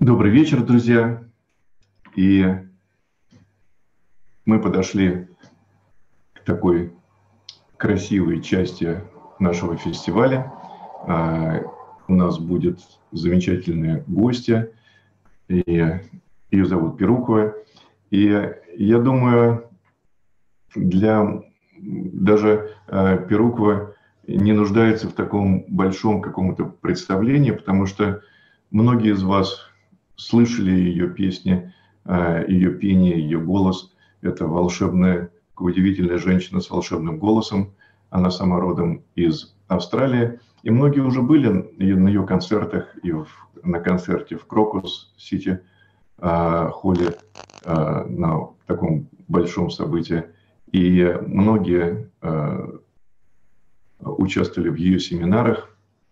Добрый вечер, друзья. И мы подошли к такой красивой части нашего фестиваля. У нас будет замечательная гостья, и ее зовут Перукова. И я думаю, даже Перукова не нуждается в таком большом каком-то представлении, потому что многие из вас слышали ее песни, ее пение, ее голос. Это волшебная, удивительная женщина с волшебным голосом. Она сама родом из Австралии. И многие уже были на ее концертах, и на концерте в Крокус-Сити холле, на таком большом событии. И многие участвовали в ее семинарах.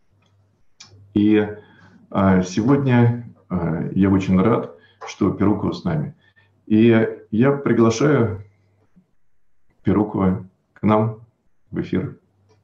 И сегодня я очень рад, что Перукова с нами. И я приглашаю Перукова к нам в эфир.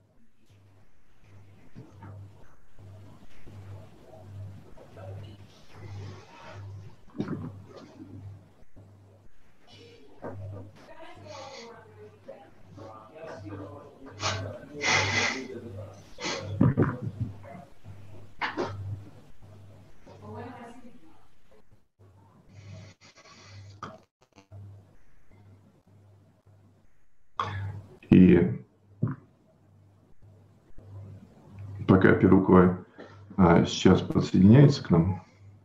И пока Перукова сейчас подсоединяется к нам,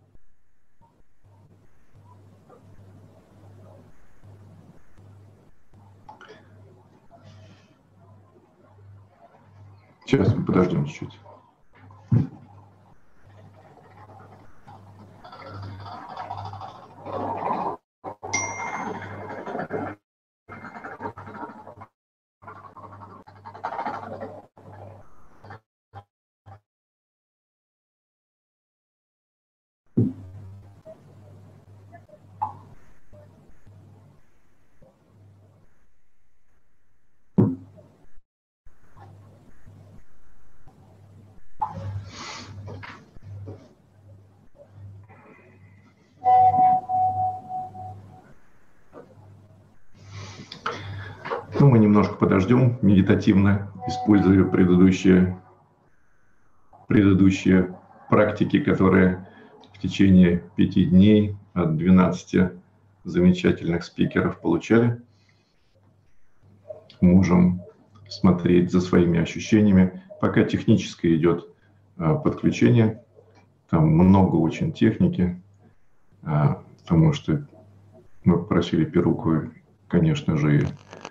сейчас мы подождем чуть-чуть. Ну, мы немножко подождем медитативно, используя предыдущие практики, которые в течение 5 дней от 12 замечательных спикеров получали. Можем смотреть за своими ощущениями. Пока техническое идет подключение, там много очень техники, потому что мы попросили Перукову, конечно же,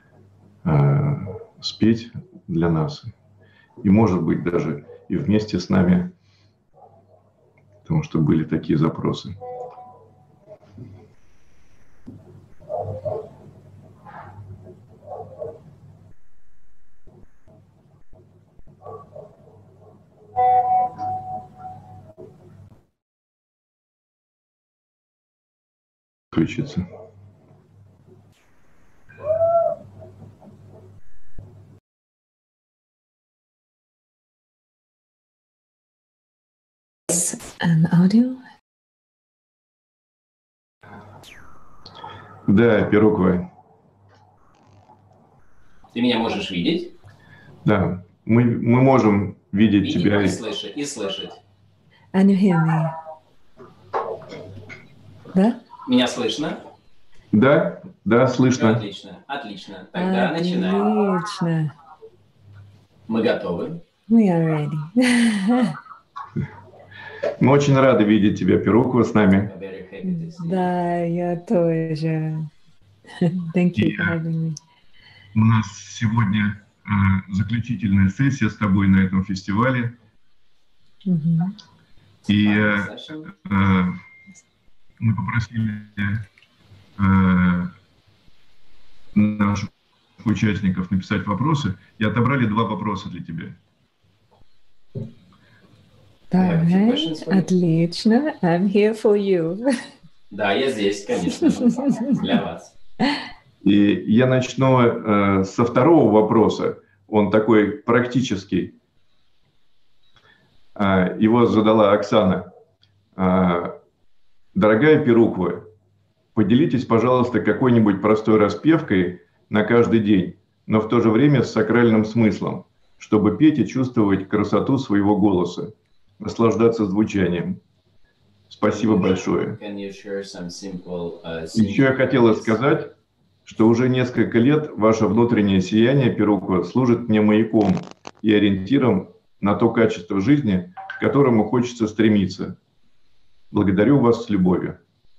спеть для нас. И, может быть, даже и вместе с нами, потому что были такие запросы. Включиться. And audio? Да, Перукова. Ты меня можешь видеть? Да, мы можем видеть тебя. И слышать. And you hear me? Да? Меня слышно? Да, слышно. Отлично. Тогда начинаем. Отлично. Мы готовы. We are ready. Мы очень рады видеть тебя, Перукова, с нами. Да, я тоже. Thank you for having me. У нас сегодня заключительная сессия с тобой на этом фестивале. И мы попросили наших участников написать вопросы, и отобрали 2 вопроса для тебя. Так, отлично. I'm here for you. Да, я здесь, конечно, для вас. И я начну со 2-го вопроса. Он такой практический. Его задала Оксана. Дорогая Перуква, поделитесь, пожалуйста, какой-нибудь простой распевкой на каждый день, но в то же время с сакральным смыслом, чтобы петь и чувствовать красоту своего голоса, наслаждаться звучанием. Спасибо большое. Еще я хотела сказать, что уже несколько лет ваше внутреннее сияние, Перуква, служит мне маяком и ориентиром на то качество жизни, к которому хочется стремиться. Благодарю вас с любовью.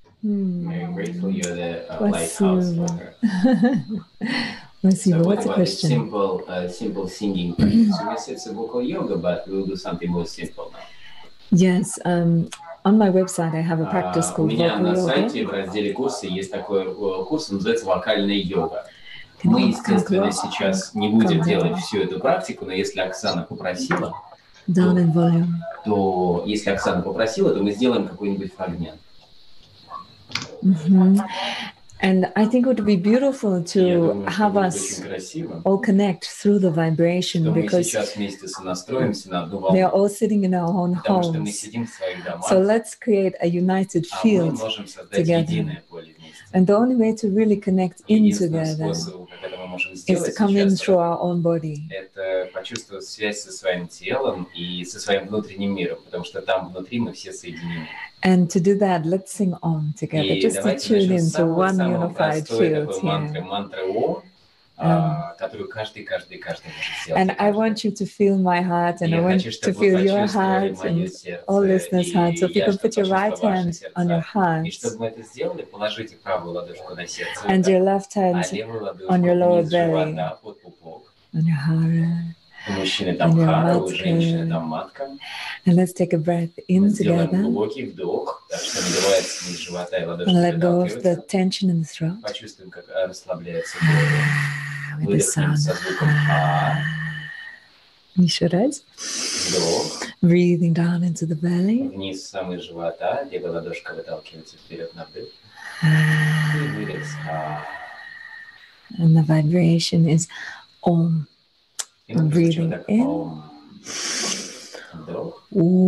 Спасибо. Спасибо. What's the question? Simple singing practice. You said it's a vocal yoga, but we'll do something more simple now. Yes. On my website, I have a practice У called меня vocal на yoga. сайте в разделе курсы есть такой курс, называется «Вокальная йога». Мы, естественно, сейчас не будем делать всю эту практику, но если Оксана попросила, Down in volume. то мы сделаем какой-нибудь фрагмент. And I think it would be beautiful to have us all connect through the vibration because they are all sitting in our own homes. So let's create a united field together. And the only way to really connect in together is to come in through our own body. Это почувствовать связь со своим телом и со своим внутренним миром, потому что там внутри мы все соединены. And to do that, let's sing Om together, just to tune into one unified field here. Которую каждый может сделать. And I want you to feel my heart, and I want to feel your heart, and all listeners' hearts. So if you can put your right hand on your heart, чтобы мы это сделали, положите правую ладошку на сердце, and your left hand on your lower belly, on your heart. У мужчины там хара, у женщины там матка. And let's take a breath in Сделаем together. глубокий вдох, так что надевается низ живота и ладошки And let go of the выталкиваются. tension in the throat. Почувствуем, как расслабляется горло. With the Выдохнем sound. со звуком «а». Еще раз. Вдох. Breathing down into the belly. Вниз самый живота, левая ладошка выталкивается вперед на вдох. И выдох. «а». And the vibration is Om. И мы звучим так Breathing in. «ом». Вдох.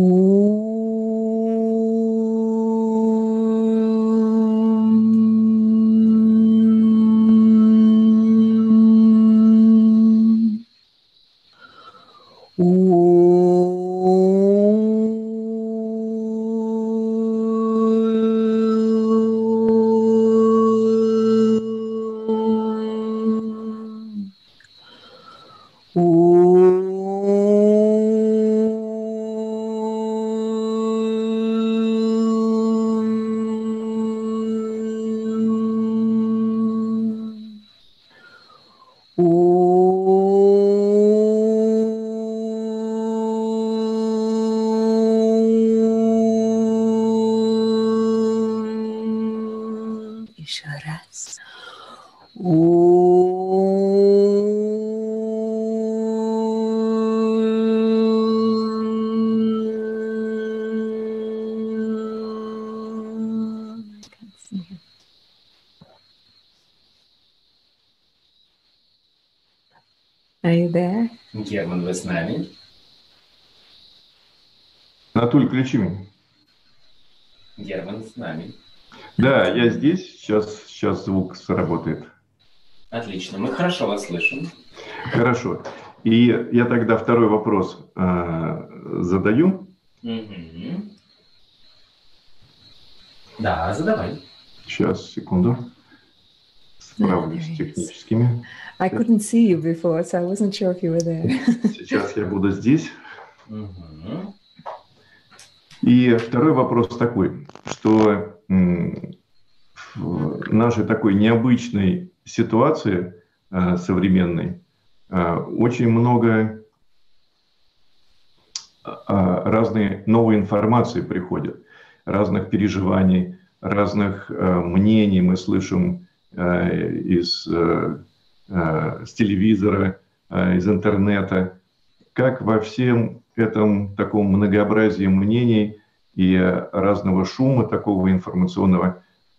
Еще раз. Are you there? Герман, вы с нами? Натуль, включи меня. Герман с нами. Да, я здесь. Сейчас звук сработает. Отлично, мы хорошо вас слышим. Хорошо. И я тогда второй вопрос задаю. Мгм. Да, задавай. Сейчас, секунду. Справлюсь с техническими. I couldn't see you before, so I wasn't sure if you were there. Сейчас я буду здесь. Мгм. И второй вопрос такой, что в нашей такой необычной ситуации современной очень много разной новой информации приходит, разных переживаний, разных мнений мы слышим с телевизора, из интернета. Как во всем этом таком многообразии мнений и разного шума такого информационного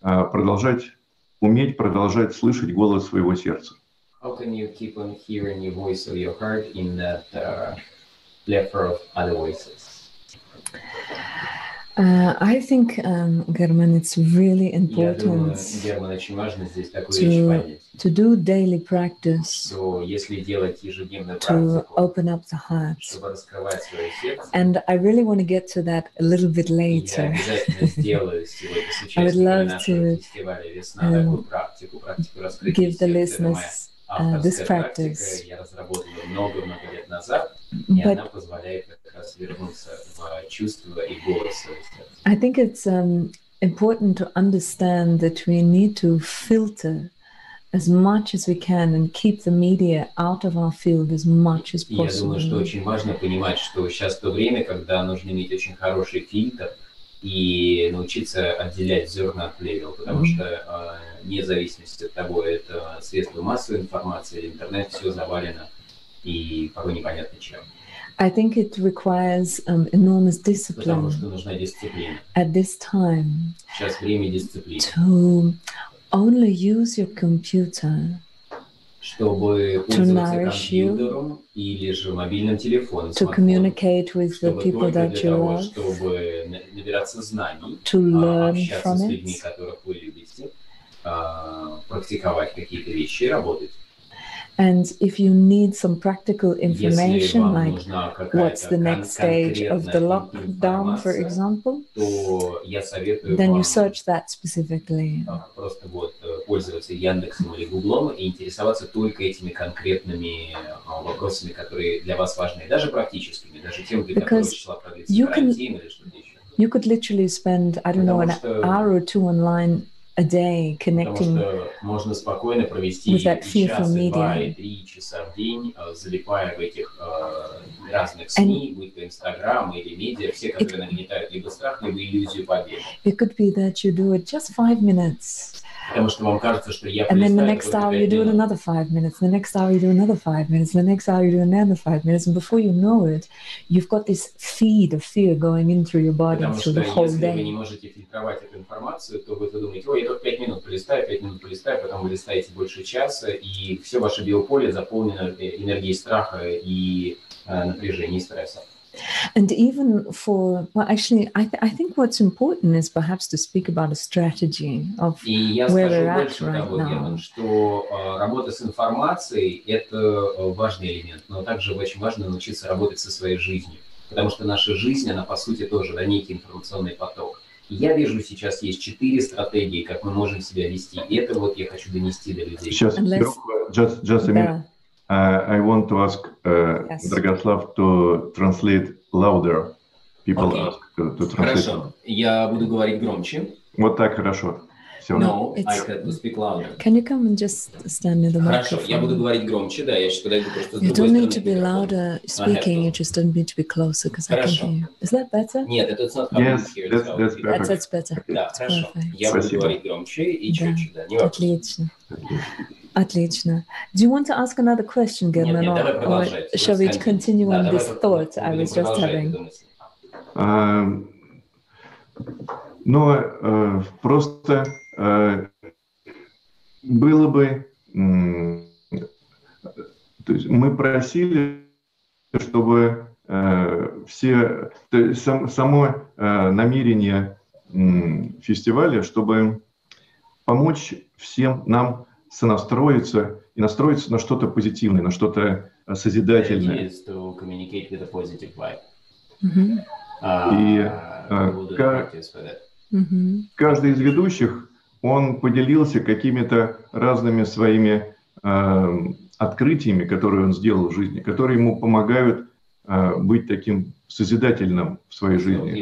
уметь продолжать слышать голос своего сердца? How can you keep on hearing your voice of your heart in that plethora of other voices? I think, German, it's really important думаю, Герман, очень важно здесь такую вещь понять. To do daily practice, что если делать ежедневную to практику, open up the heart. чтобы раскрывать свое сердце, And I really want to get to that a little bit later. Я обязательно сделаю сегодня с участниками нашего фестиваля «Весна» такую практику раскрытия сердца. Это моя авторская практика. Я разработала много-много лет назад, и она позволяет как раз вернуться в чувство и голос своего сердца. I think it's important to understand that we need to filter as much as we can and keep the media out of our field as much as possible. Я думаю, что очень важно понимать, что сейчас то время, когда нужно иметь очень хороший фильтр и научиться отделять зерна от плевел, потому что вне зависимости от того, это средства массовой информации или интернет, все завалено и порой непонятно чем. I think it requires enormous discipline. Потому что нужна дисциплина. At this time. Сейчас время дисциплины. To only use your computer чтобы пользоваться компьютером или же мобильным телефоном, to communicate with the people that you love, чтобы набираться знаний, to learn общаться from с людьми, которых вы любите, практиковать какие-то вещи, работать. And if you need some practical information, like what's the next stage of the lockdown, for example, then you search that specifically. Просто вот пользоваться Яндексом или Гуглом и интересоваться только этими конкретными вопросами, которые для вас важны, даже практическими, даже тем, для которых числа продлится карантин или что-то еще. You could literally spend, I don't know, an hour or two online a day connecting можно спокойно провести час, 2 и 3 часа в день, залипая в этих разных СМИ, будь то Инстаграм или медиа, все, которые нагнетают либо страх, либо иллюзию победы. It could be that you do it just 5 minutes. Потому что вам кажется, что я And then the next hour you do it another 5 minutes, the next hour you do another 5 minutes, the next hour you do another 5 minutes, and before you know it, you've got this feed of fear going in through your body through the whole day. Потому что если вы не можете фильтровать эту информацию, то вы думаете, ой, я только 5 минут полистаю, потом вы листаете больше часа, и все ваше биополе заполнено энергией страха и напряжения и стресса. And even for, well, actually, I think what's important is perhaps to speak about a strategy of where we're at right now. Герман, что работа с информацией – это важный элемент, но также очень важно научиться работать со своей жизнью, потому что наша жизнь, она по сути тоже некий информационный поток. И я вижу, сейчас есть 4 стратегии, как мы можем себя вести, и это вот я хочу донести до людей. Сейчас, just a minute. I want to ask Dragoslav to translate louder. People ask to translate. Хорошо, я буду говорить громче. Вот так хорошо. Все. No, I have to speak louder. Can you come and just stand near the microphone? Хорошо, я буду говорить громче, да, я сейчас подойду просто с You другой don't стороны. need to be louder speaking, you just don't need to be closer, because I can hear you. Is that better? Нет, это not how Yes, here. that's perfect. That's better. Да, хорошо. Я буду говорить громче и чуть-чуть, да, не вопрос. Отлично. Отлично. Do you want to ask another question, German, or shall we continue on this thought I was just having? Но просто было бы, то есть мы просили, чтобы все, то есть само намерение фестиваля, чтобы помочь всем нам сонастроиться и настроиться на что-то позитивное, на что-то созидательное. И каждый из ведущих, он поделился какими-то разными своими открытиями, которые он сделал в жизни, которые ему помогают быть таким созидательным в своей жизни,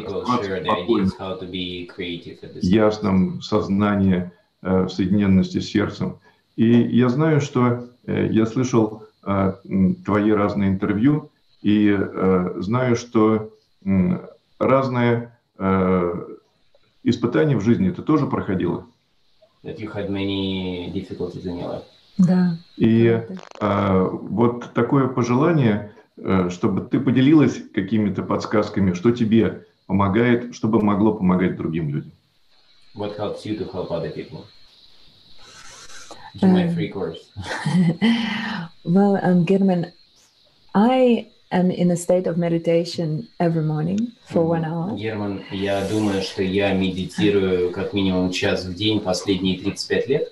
ясным в сознании, в соединенности с сердцем. И я знаю, что я слышал твои разные интервью, и знаю, что разные испытания в жизни ты тоже проходила. Да. И вот такое пожелание, чтобы ты поделилась какими-то подсказками, что тебе помогает, чтобы могло помогать другим людям. What helps you to help other people? My free course. Well, German, I am in a state of meditation every morning for 1 hour. Герман, я думаю, что я медитирую как минимум час в день последние 35 лет.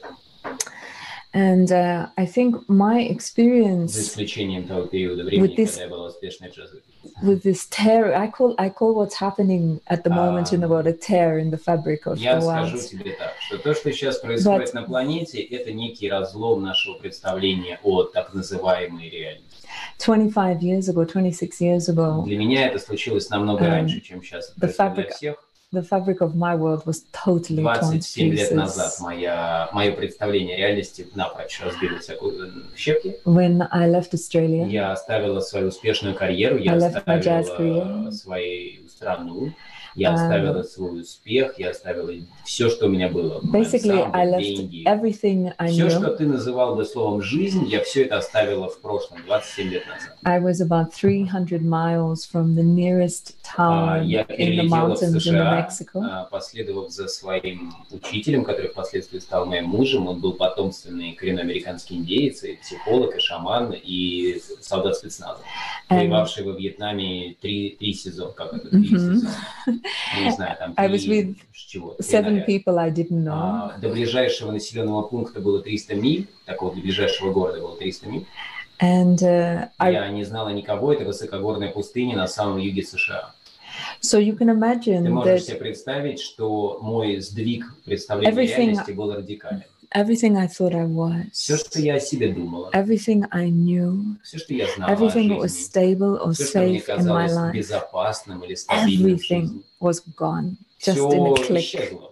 And I think my experience За исключением того периода времени, когда я была успешной джазовой. With this tear, I call what's happening at the moment in the world a tear in the fabric of the world. Я скажу тебе так, что то, что сейчас происходит на планете, это некий разлом нашего представления о так называемой реальности. 25 years ago, 26 years ago. Для меня это случилось намного раньше, чем сейчас. Для всех. The fabric of my world was totally torn to 27 лет назад мое представление о реальности напрочь разбилось в щепки. When I left Australia, я оставила свою успешную карьеру, я оставила свою страну, я оставила свой успех, я оставила все, что у меня было. Basically, I left деньги. Everything I knew. Все, что ты называл бы словом «жизнь», я все это оставила в прошлом, 27 лет назад. I was about 300 miles from the nearest town in the mountains in Mexico. Последовав за своим учителем, который впоследствии стал моим мужем. Он был потомственный коренноамериканский индеец, и психолог, и шаман, и солдат спецназа, воевавший во Вьетнаме три сезона, как это, 3 сезона. Не знаю, там 3, I was with 7 people I didn't know. До ближайшего населенного пункта было 300 миль, так вот, до ближайшего города было 300 миль. And, я не знала никого, это высокогорная пустыня на самом юге США. So you can imagine Ты можешь себе представить, что мой сдвиг представления реальности был радикален. Everything I thought I was. Все, что я о себе думала. Everything I knew. Все, что я знала everything о жизни. That was stable or все, что мне safe in my казалось life. безопасным или стабильным в жизни. Everything was gone. Just Все in a click. исчезло.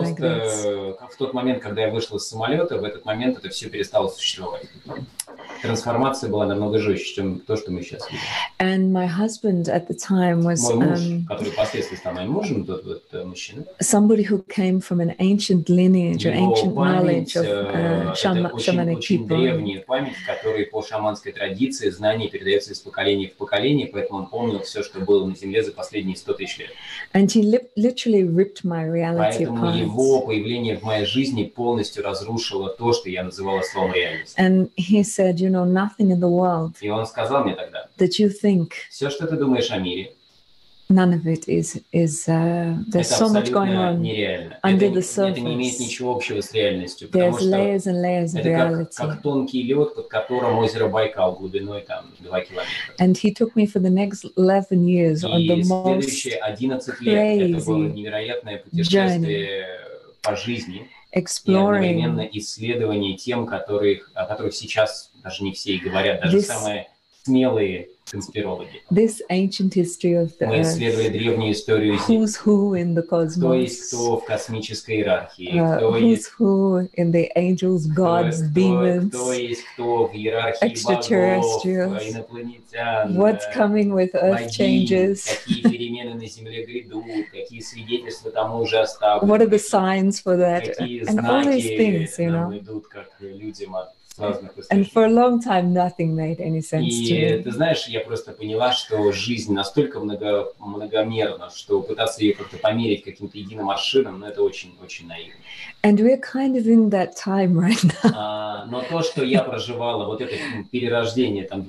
Просто в тот момент, когда я вышла из самолета, в этот момент это все перестало существовать. Трансформация была намного жестче, чем то, что мы сейчас видим. And my husband at the time was мой муж, который впоследствии стал моим мужем, тот вот мужчина. Somebody who came from an ancient lineage or ancient knowledge of shamanic очень people. древняя память, которая по шаманской традиции, знания передается из поколения в поколение, поэтому он помнил все, что было на Земле за последние 100 тысяч лет. And he literally ripped my reality Поэтому apart. его появление в моей жизни полностью разрушило то, что я называла словом реальность. And he said, you know, nothing in the world И он сказал мне тогда, that you think, все, что ты думаешь о мире, none of it is there's so much going on нереально. under the Это не имеет surface. ничего общего с реальностью, потому There's что layers and layers of это reality. как тонкий лед, под которым озеро Байкал глубиной там 2 километра. And he took me for the next 11 years on the И most следующие 11 лет это было crazy невероятное путешествие по жизни и exploring одновременно исследование тем, о которых сейчас даже не все и говорят, даже самые смелые конспирологи. this ancient history of the Мы earth, исследовали древнюю историю Земли. who's who in the Кто есть cosmos, кто в космической иерархии, кто who's есть who in the angels, gods, demons, кто есть кто в иерархии богов, extraterrestrials, инопланетян, what's coming with earth богинь, changes, какие перемены на Земле грядут, какие свидетельства тому уже оставлены, what are the signs for that, какие and all these things, знаки you нам know. идут как людям от разных And for a источников. long time, nothing made any sense to И me. ты знаешь, я просто поняла, что жизнь настолько многомерна, что пытаться ее как-то померить каким-то единым аршином, ну, это очень-очень наивно. And we're kind of in that time right now. Но то, что я проживала, вот это перерождение там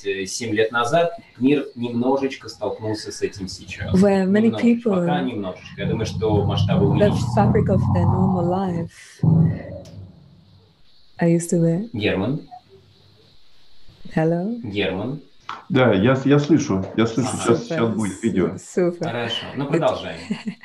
27 лет назад, мир немножечко столкнулся с этим сейчас. Where many Немножечко, people, пока немножечко. Я думаю, что масштабы the увеличатся. fabric of their normal life. Are you still there? Герман, Hello? Герман. Да, я слышу, сейчас Super, будет видео. super. Хорошо, ну продолжаем.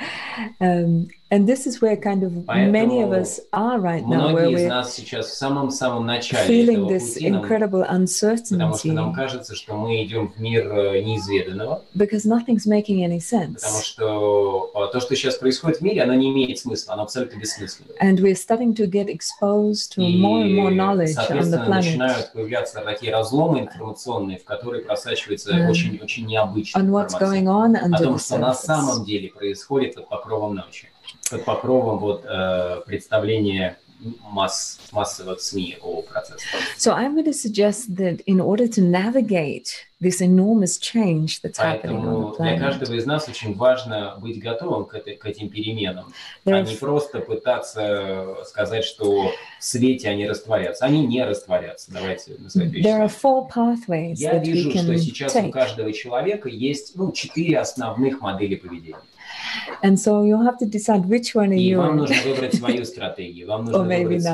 And this is where kind of many of us are right now, where Многие из we're нас сейчас в самом начале feeling этого this пути, incredible потому что uncertainty нам кажется, что мы идем в мир неизведанного, because nothing's making any потому sense. что то, что сейчас происходит в мире, оно не имеет смысла, оно абсолютно бессмысленно. And we're starting to get exposed to И, more and more knowledge on the соответственно, planet начинают появляться такие разломы информационные, в которые просачивается очень необычная on what's информация. going on О under том, the что на surface. самом деле происходит под покровом ночи, под покровом представления массовых СМИ о процессе. So I'm going to suggest that in order to navigate this enormous change that's happening on the Поэтому для planet, каждого из нас очень важно быть готовым к этим переменам, а не просто пытаться сказать, что в свете они растворятся. Они не растворятся. Давайте назовем вещи. There are 4 pathways Я that we вижу, что can сейчас у take. каждого человека есть 4 основных модели поведения. And so you have to decide which one are И вам you. нужно выбрать свою стратегию, вам нужно выбрать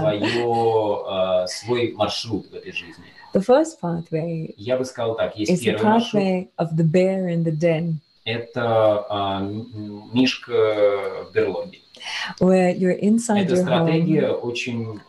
свой маршрут в этой жизни. The first pathway Я бы сказал так, есть is the первый маршрут. pathway of the bear in the den, Это мишка в берлоге. where you're inside Эта your стратегия home очень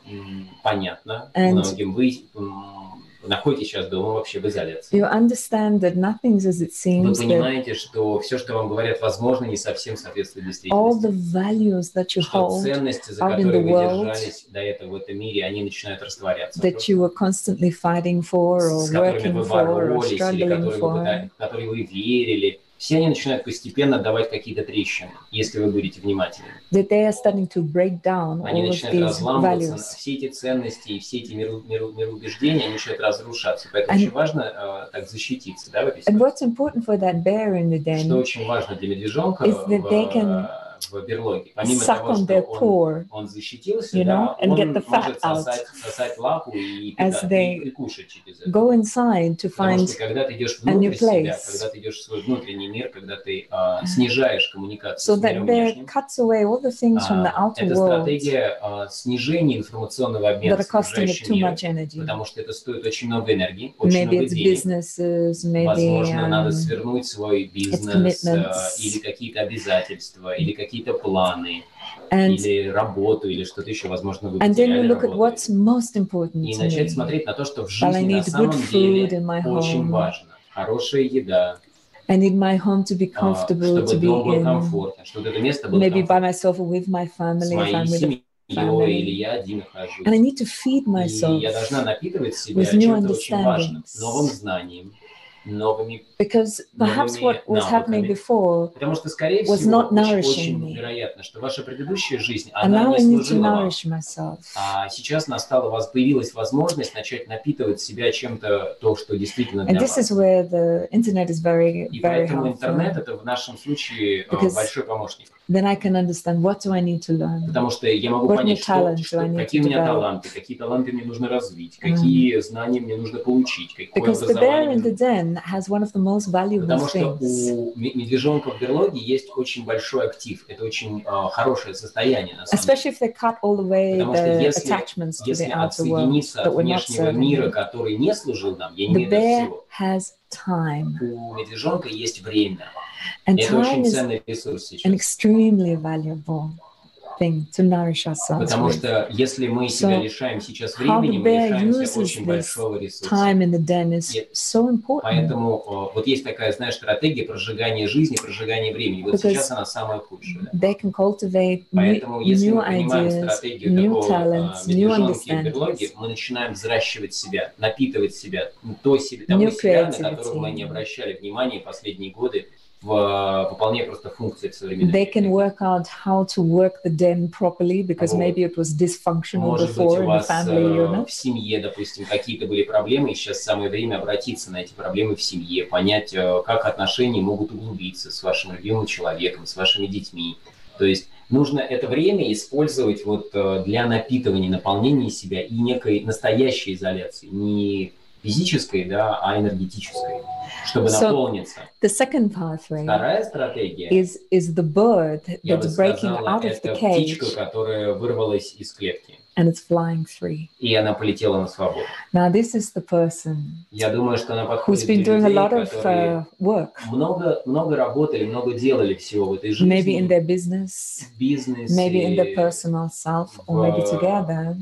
понятна And- многим. Вы находитесь сейчас дома вообще в изоляции. you understand that nothing's as it Вы seems, that понимаете, что все, что вам говорят, возможно, не совсем соответствует all the действительности. values that you Что hold, ценности, за out in которые the вы world, держались до этого в этом мире, они начинают растворяться. that you were constantly fighting for or С которыми working вы for or боролись, или struggling for, в которые вы верили, все они начинают постепенно давать какие-то трещины, если вы будете внимательны. that they are starting to break down Они all of начинают these разламываться, values. все эти ценности и все эти мироубеждения, они начинают разрушаться. Поэтому очень важно так защититься, да, в этой And ситуации. what's important for that bear in the Что den очень важно для медвежонка is that they can в берлоге. Помимо suck того, on their что paw, он защитился, you know, да, and он get the fat может сосать лапу и as they и кушать через это. go inside to Потому find что когда ты идешь a new внутрь себя, place. когда ты идешь в свой внутренний мир, когда ты снижаешь коммуникацию so с that миром bear внешним, cuts away all the things from the outer это world стратегия снижения информационного обмена that с are costing it окружающим too миром, much energy. потому что это стоит очень много энергии, очень Maybe много it's денег. businesses, maybe Возможно, надо свернуть свой бизнес, commitments. или какие-то обязательства, или какие-то планы, and или работу, или что-то еще, возможно, вы and then you потеряли look at работу. what's most important И to начать me. смотреть на то, что в Well, I жизни на need самом good деле food in my очень home. важно. Хорошая еда, I need my home to be comfortable, чтобы to be дом был in, комфортен, чтобы это место было maybe by комфортным. myself or with my С family, if моей I'm with a семьей, family. или я один нахожусь. And I need to feed И myself я должна напитывать себя with new чем-то очень важным, understandings. новым знанием, новыми. because perhaps what was happening навыками. before Потому что, скорее was всего, not nourishing очень me. вероятно, что ваша предыдущая жизнь, and она now I не need to служила вам. nourish myself. А сейчас у вас появилась возможность начать напитывать себя чем-то, то, что действительно And для this вас. is where the internet is very, И very поэтому helpful. интернет это в нашем случае Because большой помощник. Then I can understand what do I need to learn. Потому что я могу What понять, new talents do I need какие to у меня develop? таланты, какие таланты мне нужно развить, какие знания мне нужно получить, какое Because the bear образование. in the den has one of the most valuable Потому что things. у медвежонка в берлоге есть очень большой актив. Это очень хорошее состояние, на самом деле. Especially if they cut all away Потому что the если attachments to the Если outer world отсоединиться that от were not внешнего serving мира, him. который не служил нам, я не The имею в виду bear всего, has time. у медвежонка есть время. And Это time очень is ценный ресурс an сейчас. extremely valuable thing to nourish ourselves Потому with. что если мы себя So, лишаем сейчас how времени, the мы bear лишаемся uses очень this большого ресурса. time in the den is Yep. so important. Поэтому вот есть такая, знаешь, стратегия прожигания жизни, прожигания времени. Вот Because сейчас она самая худшая. Да? They can cultivate Поэтому если new мы понимаем ideas, стратегию new такого talents, new медвежонки в берлоге, understandings, мы начинаем взращивать себя, напитывать себя, того New себя, на creativity. которого мы не обращали внимания последние годы, выполняя просто функции в современном They мире. can work out how to work the den properly because Вот. maybe it was dysfunctional Может быть, before у in the вас family unit. в семье, допустим, какие-то были проблемы, и сейчас самое время обратиться на эти проблемы в семье, понять, как отношения могут углубиться с вашим любимым человеком, с вашими детьми. То есть нужно это время использовать вот для напитывания, наполнения себя и некой настоящей изоляции, не физической, да, а энергетической, чтобы наполниться. The second pathway Вторая стратегия, is the bird я бы that's breaking сказала, out of это the cage птичка, которая вырвалась из клетки, and it's flying free. и она полетела на свободу. Now this is the person Я думаю, что она who's подходит been для doing a людей, lot of которые work, много работали, много делали всего в этой жизни. maybe in their business, В бизнесе, maybe in their personal self, or maybe together.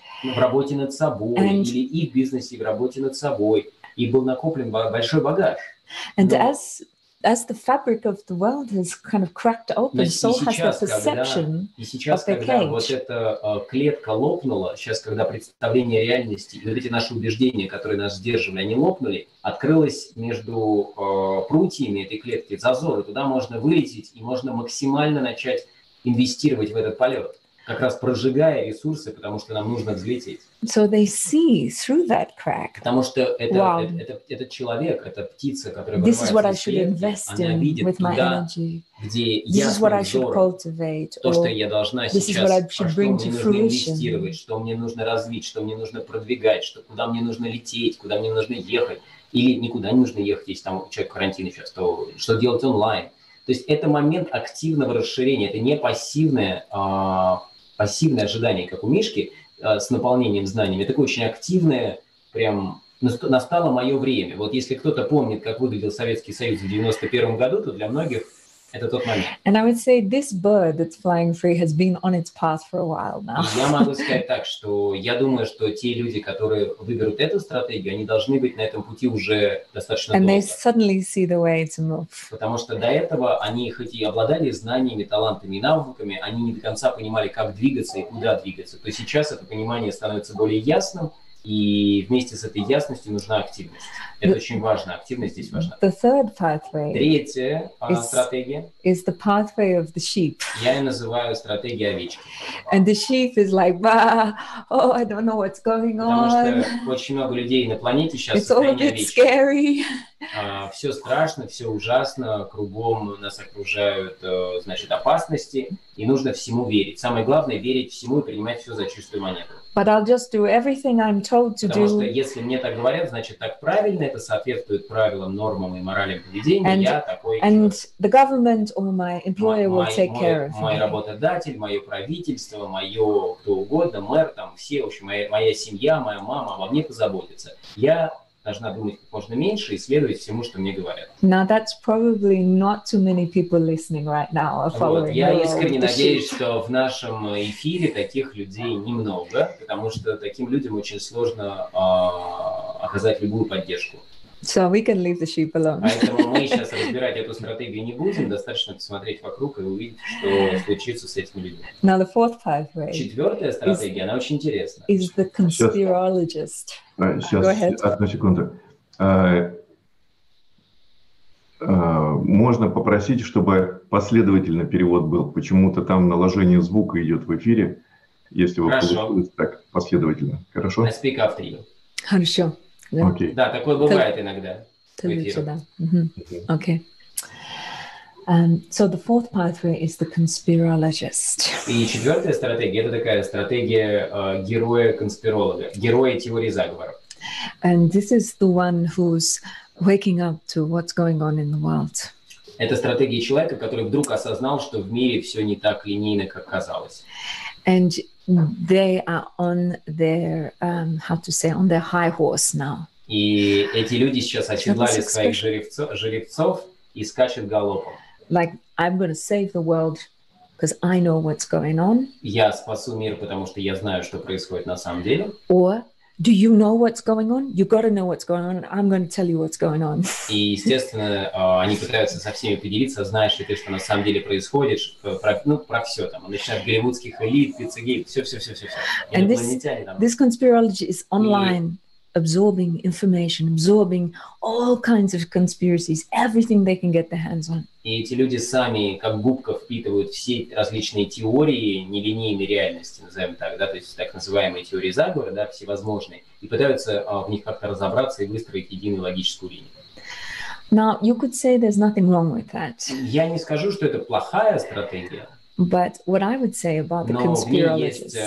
в работе над собой, And- или и в бизнесе, и в работе над собой. И был накоплен большой багаж. And Но- as the fabric of the world has kind of cracked open, Но so has the сейчас, perception. И сейчас, of the когда cage. вот эта клетка лопнула, сейчас, когда представление реальности и вот эти наши убеждения, которые нас сдерживали, они лопнули, открылось между прутьями этой клетки зазор, и туда можно вылететь, и можно максимально начать инвестировать в этот полет. как раз прожигая ресурсы, потому что нам нужно взлететь. So they see through that crack. Потому что этот человек, эта птица, которая вырывается из клетки, она видит туда, где ясным взором то, что я должна сейчас, что мне нужно инвестировать, что мне нужно развить, что мне нужно продвигать, куда мне нужно лететь, куда мне нужно ехать, или никуда не нужно ехать, если там человек в карантине сейчас, то что делать онлайн. То есть это момент активного расширения, это не пассивное ожидание, как у Мишки, с наполнением знаниями. Это такое очень активное, прям настало мое время. Вот если кто-то помнит, как выглядел Советский Союз в 1991 году, то для многих это тот момент. And I would say this bird that's flying free has been on its path for a while now. И я могу сказать так, что я думаю, что те люди, которые выберут эту стратегию, они должны быть на этом пути уже достаточно долго. And they suddenly see the way to move. Потому что до этого они хоть и обладали знаниями, талантами и навыками, они не до конца понимали, как двигаться и куда двигаться. То сейчас это понимание становится более ясным, и вместе с этой ясностью нужна активность. Это очень важно. Активность здесь важна. The third pathway Третья стратегия is the pathway of the sheep. Я ее называю стратегией овечки. And the sheep is like, bah, oh, I don't know what's going on. Потому что очень много людей на планете сейчас It's all a bit scary. Все страшно, все ужасно, кругом нас окружают, значит, опасности, и нужно всему верить. Самое главное — верить всему и принимать все за чистую монету. But I'll just do everything I'm told to Потому что do. если мне так говорят, значит, так правильно, это соответствует правилам, нормам и моралям поведения, я такой And the government or my employer will take care of мой me. работодатель, мое правительство, мое кто угодно, мэр, там все, в общем, моя семья, моя мама обо мне позаботится. Я должна думать как можно меньше и следовать всему, что мне говорят. Now that's probably not too many people listening right now are following. Я искренне надеюсь, что в нашем эфире таких людей немного, потому что таким людям очень сложно оказать любую поддержку. So we can leave the sheep alone. Поэтому мы сейчас разбирать эту стратегию не будем, достаточно посмотреть вокруг и увидеть, что случится с этими людьми. Now the fourth pathway. Четвертая стратегия, она очень интересна. Is the conspirologist. Сейчас, одну секунду. Можно попросить, чтобы последовательно перевод был. Почему-то там наложение звука идет в эфире, если вы получилось так последовательно. Хорошо? I speak after you. Хорошо. Okay. Да, такое бывает иногда. Okay. So the fourth pathway is the conspirologist. И четвертая стратегия — это такая стратегия героя-конспиролога, героя теории заговоров. And this is the one who's waking up to what's going on in the world. Это стратегия человека, который вдруг осознал, что в мире все не так линейно, как казалось. And they are on their, on their high horse now. И эти люди сейчас оседлали своих жеребцов и скачут галопом. Like, I'm going to save the world because I know what's going on. Я спасу мир, потому что я знаю, что происходит на самом деле. Or, do you know what's going on? You got to know what's going on. I'm going to tell you what's going on. И, естественно, они пытаются со всеми поделиться, знаешь ли ты, что на самом деле происходит, про все там, начиная от голливудских элит, пиццегейт, все. And this conspirology is online, absorbing information, absorbing all kinds of conspiracies, everything they can get their hands on. И эти люди сами, как губка, впитывают все различные теории нелинейной реальности, назовем так, да, то есть так называемые теории заговора, да, всевозможные, и пытаются в них как-то разобраться и выстроить единую логическую линию. Now, you could say there's nothing wrong with that. Я не скажу, что это плохая стратегия, but what I would say about the conspirologist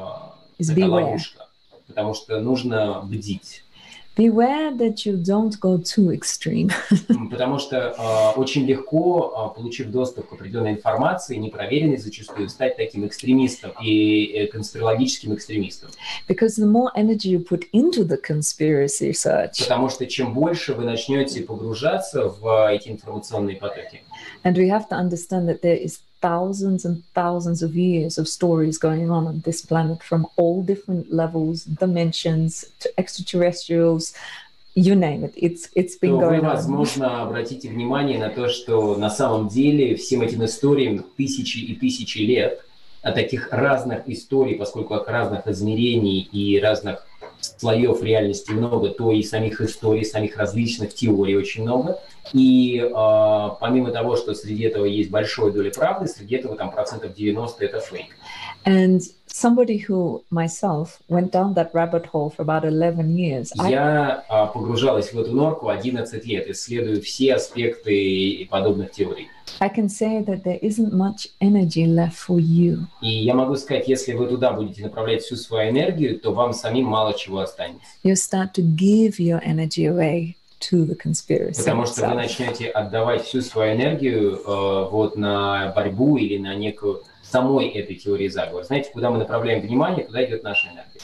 is beware. Потому что нужно бдить. Beware that you don't go too extreme. Потому что очень легко, получив доступ к определенной информации, непроверенной зачастую, стать таким экстремистом и конспирологическим экстремистом. Because the more energy you put into the conspiracy search. Потому что чем больше вы начнете погружаться в эти информационные потоки. And we have to understand that there is thousands and thousands of years of stories going on this planet from all different levels, dimensions, to extraterrestrials, you name it. It's been going on. Вы, возможно, обратите внимание на то, что на самом деле всем этим историям тысячи и тысячи лет, а таких разных историй, поскольку разных измерений и разных слоев реальности много, то и самих историй, самих различных теорий очень много. И помимо того, что среди этого есть большая доля правды, среди этого там 90% это фейк. And somebody who myself went down that rabbit hole for about 11 years. Я погружалась в эту норку 11 лет, исследуя все аспекты подобных теорий. I can say that there isn't much energy left for you. И я могу сказать, если вы туда будете направлять всю свою энергию, то вам самим мало чего останется. You start to give your energy away to the conspiracy. Потому что вы начнете отдавать всю свою энергию вот на борьбу или на некую самой этой теории заговора. Знаете, куда мы направляем внимание, туда идет наша энергия.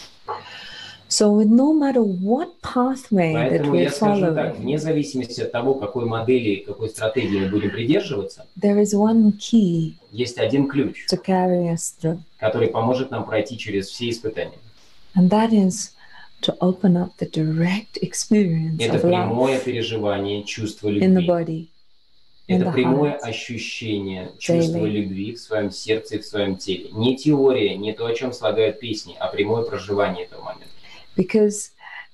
So no matter what pathway that Поэтому я скажу follow, так, вне зависимости от того, какой модели, какой стратегии мы будем придерживаться, there is one key есть один ключ, to carry us through. Который поможет нам пройти через все испытания. And that is to open up the direct experience Это of прямое love переживание чувства in the любви. body. Это прямое ощущение чувства любви в своем сердце и в своем теле. Не теория, не то, о чем слагают песни, а прямое проживание этого момента. Because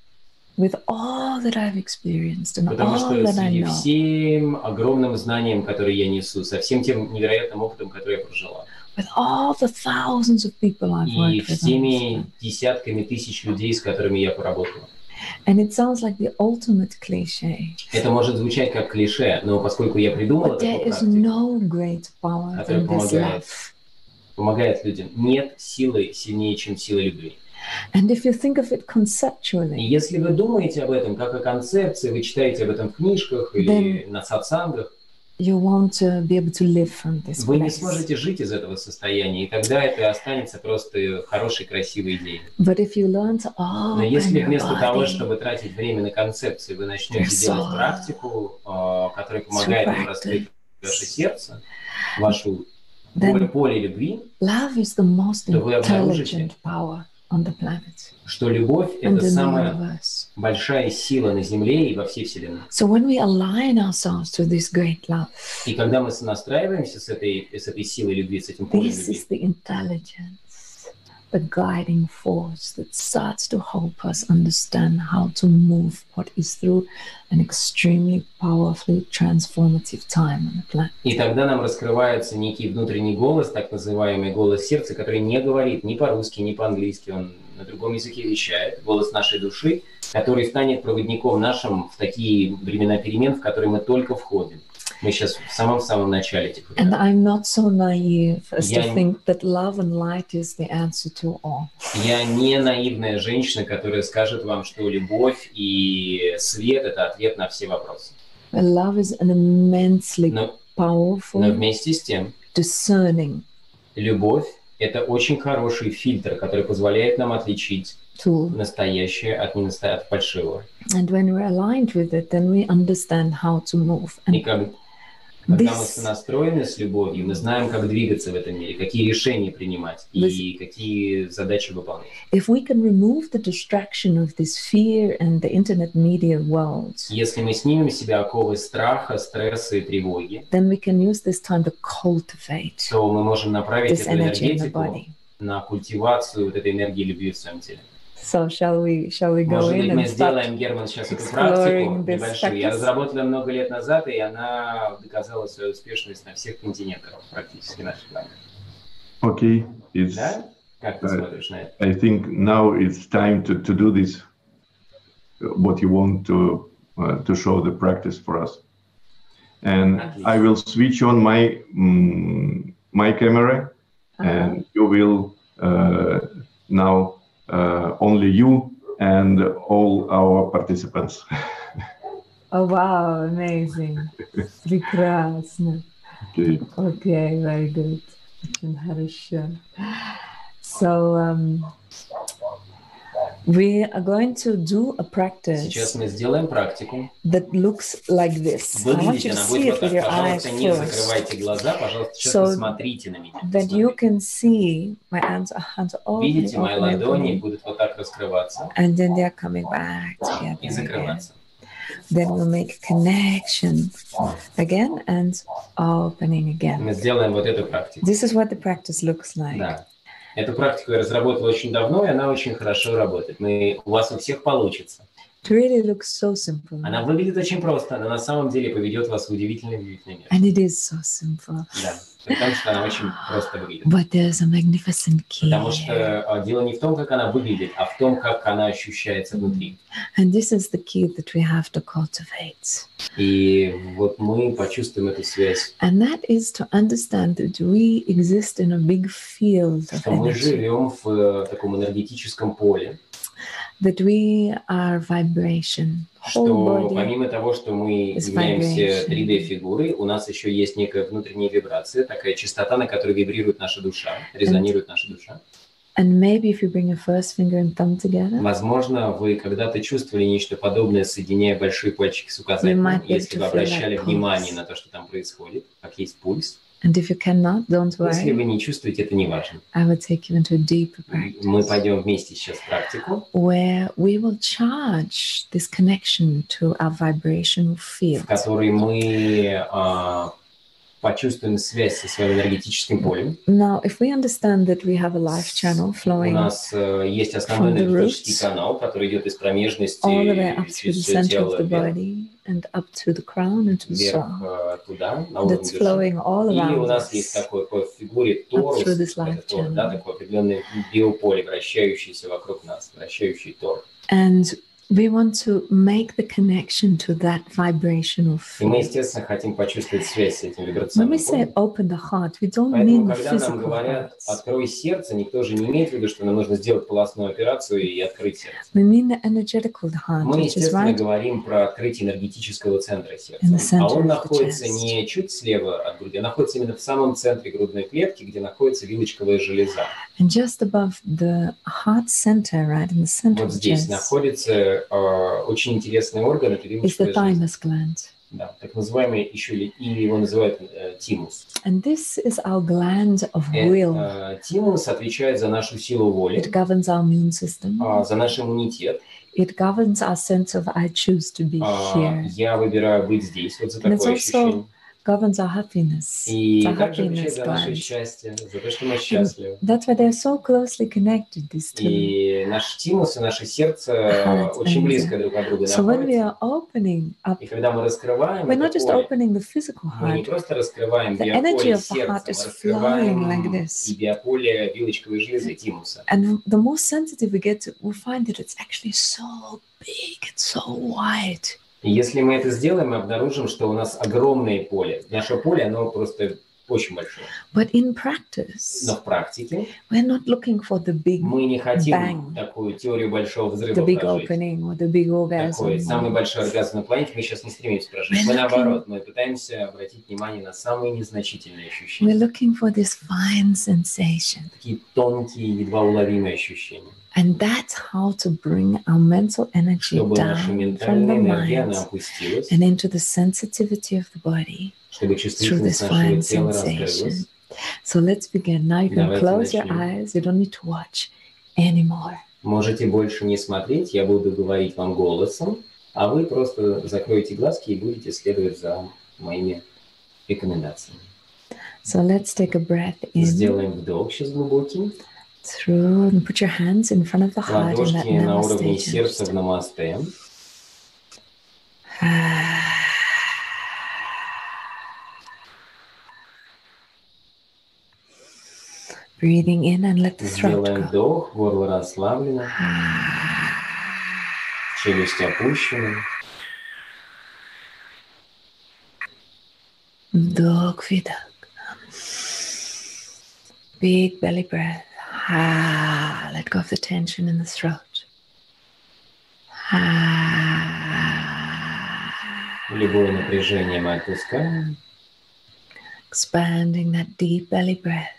with all that I've experienced and Потому all что that I среди know, всем огромным знанием, которые я несу, со всем тем невероятным опытом, который я прожила, with all the thousands of people I've и worked with, всеми десятками тысяч людей, с которыми я поработала. and it sounds like the ultimate cliche, Это может звучать как клише, но поскольку я придумала but there такую is практику, no great power которая than this love. помогает людям, нет силы сильнее, чем сила любви. And if you think of it И conceptually, если вы думаете об этом как о концепции, вы читаете об этом в книжках или на сатсангах, you won't be able to live from this вы не place. сможете жить из этого состояния, и тогда это останется просто хорошей, красивой идеей. But if you learn to Но если open your вместо того, body, чтобы тратить время на концепции, вы начнете Your делать soul. практику, которая помогает вам раскрыть ваше сердце, вашу then поле любви, love is the most то вы обнаружите, intelligent power on the planet что любовь – and это in the самая universe. большая сила на Земле и во всей Вселенной. So when we align ourselves to this great love, И когда мы сонастраиваемся с этой силой любви, с этим полем this любви, is the intelligence, the guiding force that starts to help us understand how to move what is through an extremely powerfully transformative time on the planet. и тогда нам раскрывается некий внутренний голос, так называемый голос сердца, который не говорит ни по-русски, ни по-английски, он на другом языке вещает, голос нашей души, который станет проводником нашим в такие времена перемен, в которые мы только входим. Мы сейчас в самом-самом начале этих And времен. I'm not so naive as to Я- think that love and light is the answer to all. Я не наивная женщина, которая скажет вам, что любовь и свет – это ответ на все вопросы. But love is an immensely Но powerful, вместе с тем, discerning любовь – это очень хороший фильтр, который позволяет нам отличить tool. настоящее от фальшивого. And when we're aligned with it, then we understand how to move. И And когда мы this, сонастроены с любовью, мы знаем, как двигаться в этом мире, какие решения принимать и какие задачи выполнять. if we can remove the distraction of this fear and the internet media world, Если мы снимем с себя оковы страха, стресса и тревоги, then we can use this time to cultivate то мы можем направить this эту energy in the энергетику body. на культивацию вот этой энергии любви в своем теле. So shall we go Может быть, in мы and start? сделаем, Герман, сейчас эту exploring практику this небольшую. Я practice? разработал ее много лет назад, и она доказала свою успешность на всех континентах практически наших планет. Okay, it's. Да? Как ты смотришь на это? I think now it's time to do this. What you want to show the practice for us, and I will switch on my my camera, and you will now only you and all our participants. Oh wow, amazing. Прекрасно. Okay. Okay, very good. Очень хорошо. So we are going to do a practice Сейчас мы сделаем практику. that looks like this. I want you Выглядите to она see будет it вот with так. your eyes Пожалуйста, не first, закрывайте глаза. Пожалуйста, сейчас So посмотрите на меня. that you can see my hands are opening, Видите, мои opening, ладони opening, будут вот так раскрываться and then they're coming back together и again. закрываться. Then we'll make a connection again and opening again. Мы сделаем вот эту практику. This is what the practice looks like. Да. Эту практику я разработал очень давно, и она очень хорошо работает. У вас у всех получится. It really looks so simple. Она выглядит очень просто, но на самом деле поведет вас в удивительный мир. And it is so simple. Да, потому что она очень просто выглядит. But there's a magnificent key. Потому что дело не в том, как она выглядит, а в том, как она ощущается внутри. And this is the key that we have to cultivate. И вот мы почувствуем эту связь. And that is to understand that we exist in a big field of Что мы energy. живем в таком энергетическом поле. That we are vibration. Что помимо того, что мы являемся 3D-фигурой, у нас еще есть некая внутренняя вибрация, такая частота, на которой вибрирует наша душа, резонирует наша душа. And maybe if you bring your first finger and thumb together, возможно, вы когда-то чувствовали нечто подобное, соединяя большие пальчики с указательным, если вы обращали внимание на то, что там происходит, как есть пульс. And if you cannot, don't worry. Если вы не чувствуете, это не важно. I will take you into a deeper practice. Мы пойдем вместе сейчас в практику, where we will charge this connection to our vibrational field. в которой мы почувствуем связь со своим энергетическим полем. Now, if we understand that we have a life channel flowing у нас есть основной энергетический канал, который идет из промежности all the way up to the через все center тело of the body and up to the crown and to the вверх soul. туда, на уровень That's души. flowing all И around у нас us. есть такой в фигуре торус, through this life это, channel. да, такое определенное биополе, вращающееся вокруг нас, вращающий тор. And we want to make the connection to that vibrational И мы, field. естественно, хотим почувствовать связь с этим When вибрационным we say полем. open the heart, we don't Поэтому, mean the когда нам physical говорят heart. «открой сердце», никто же не имеет в виду, что нам нужно сделать полостную операцию и открыть сердце. We mean the energetical heart, Мы, which is естественно, right говорим про открытие энергетического центра сердца. in the center А он of the находится chest. не чуть слева от груди, а находится именно в самом центре грудной клетки, где находится вилочковая железа. And just above the heart center, right in the center Вот of the здесь chest, находится очень интересный орган, это is the вилочковая железа. thymus gland. Да, так называемый еще и его называют тимус. And this is our gland of will. Тимус отвечает за нашу силу воли, It governs our immune system. за наш иммунитет. It governs our sense of I choose to be here. Я выбираю быть здесь, вот за And it's такое also ощущение. governs our happiness. И It's our также отвечает happiness за наше gland. счастье, за то, что мы счастливы. That's why they're so closely connected, these two. И наш тимус и наше сердце That's очень amazing. близко друг от друга So when we находятся. are opening up, И когда мы раскрываем we're not это just поле, opening the physical мы не heart, просто раскрываем the energy биополе of the heart сердца, is мы раскрываем flowing like this. и биополе вилочковой железы тимуса. And the more sensitive we get, we find that it's actually so big, it's so wide. И если мы это сделаем, мы обнаружим, что у нас огромное поле. Наше поле, оно просто очень большое. But in practice, Но в практике we're not looking for the big, мы не хотим bang. такую теорию большого the взрыва big прожить. opening or the big Такой orgasm. самый большой оргазм на планете мы сейчас не стремимся прожить. Мы наоборот, мы пытаемся обратить внимание на самые незначительные We're ощущения. looking for this fine sensation. Такие тонкие, едва уловимые ощущения. And that's how to bring our mental energy Чтобы наша down from ментальная the энергия, mind она опустилась, and into the sensitivity of the body чтобы through чувствительность this нашего fine тела sensation. раскрылась. So let's begin. Now you can Давайте close your начнем. eyes. You don't need to watch anymore. Можете больше не смотреть, я буду говорить вам голосом, а вы просто закроете глазки и будете следовать за моими рекомендациями. So let's take a breath in Сделаем вдох сейчас глубокий. through and put your hands in front of the heart in that Ладошки на namaste уровне сердца в gesture. намасте. Breathing in and let the throat Сделаем go. вдох, горло расслаблено, челюсть опущена. Вдох, выдох. Big belly breath. Let go of the tension in the throat. Любое напряжение мы отпускаем. Expanding that deep belly breath.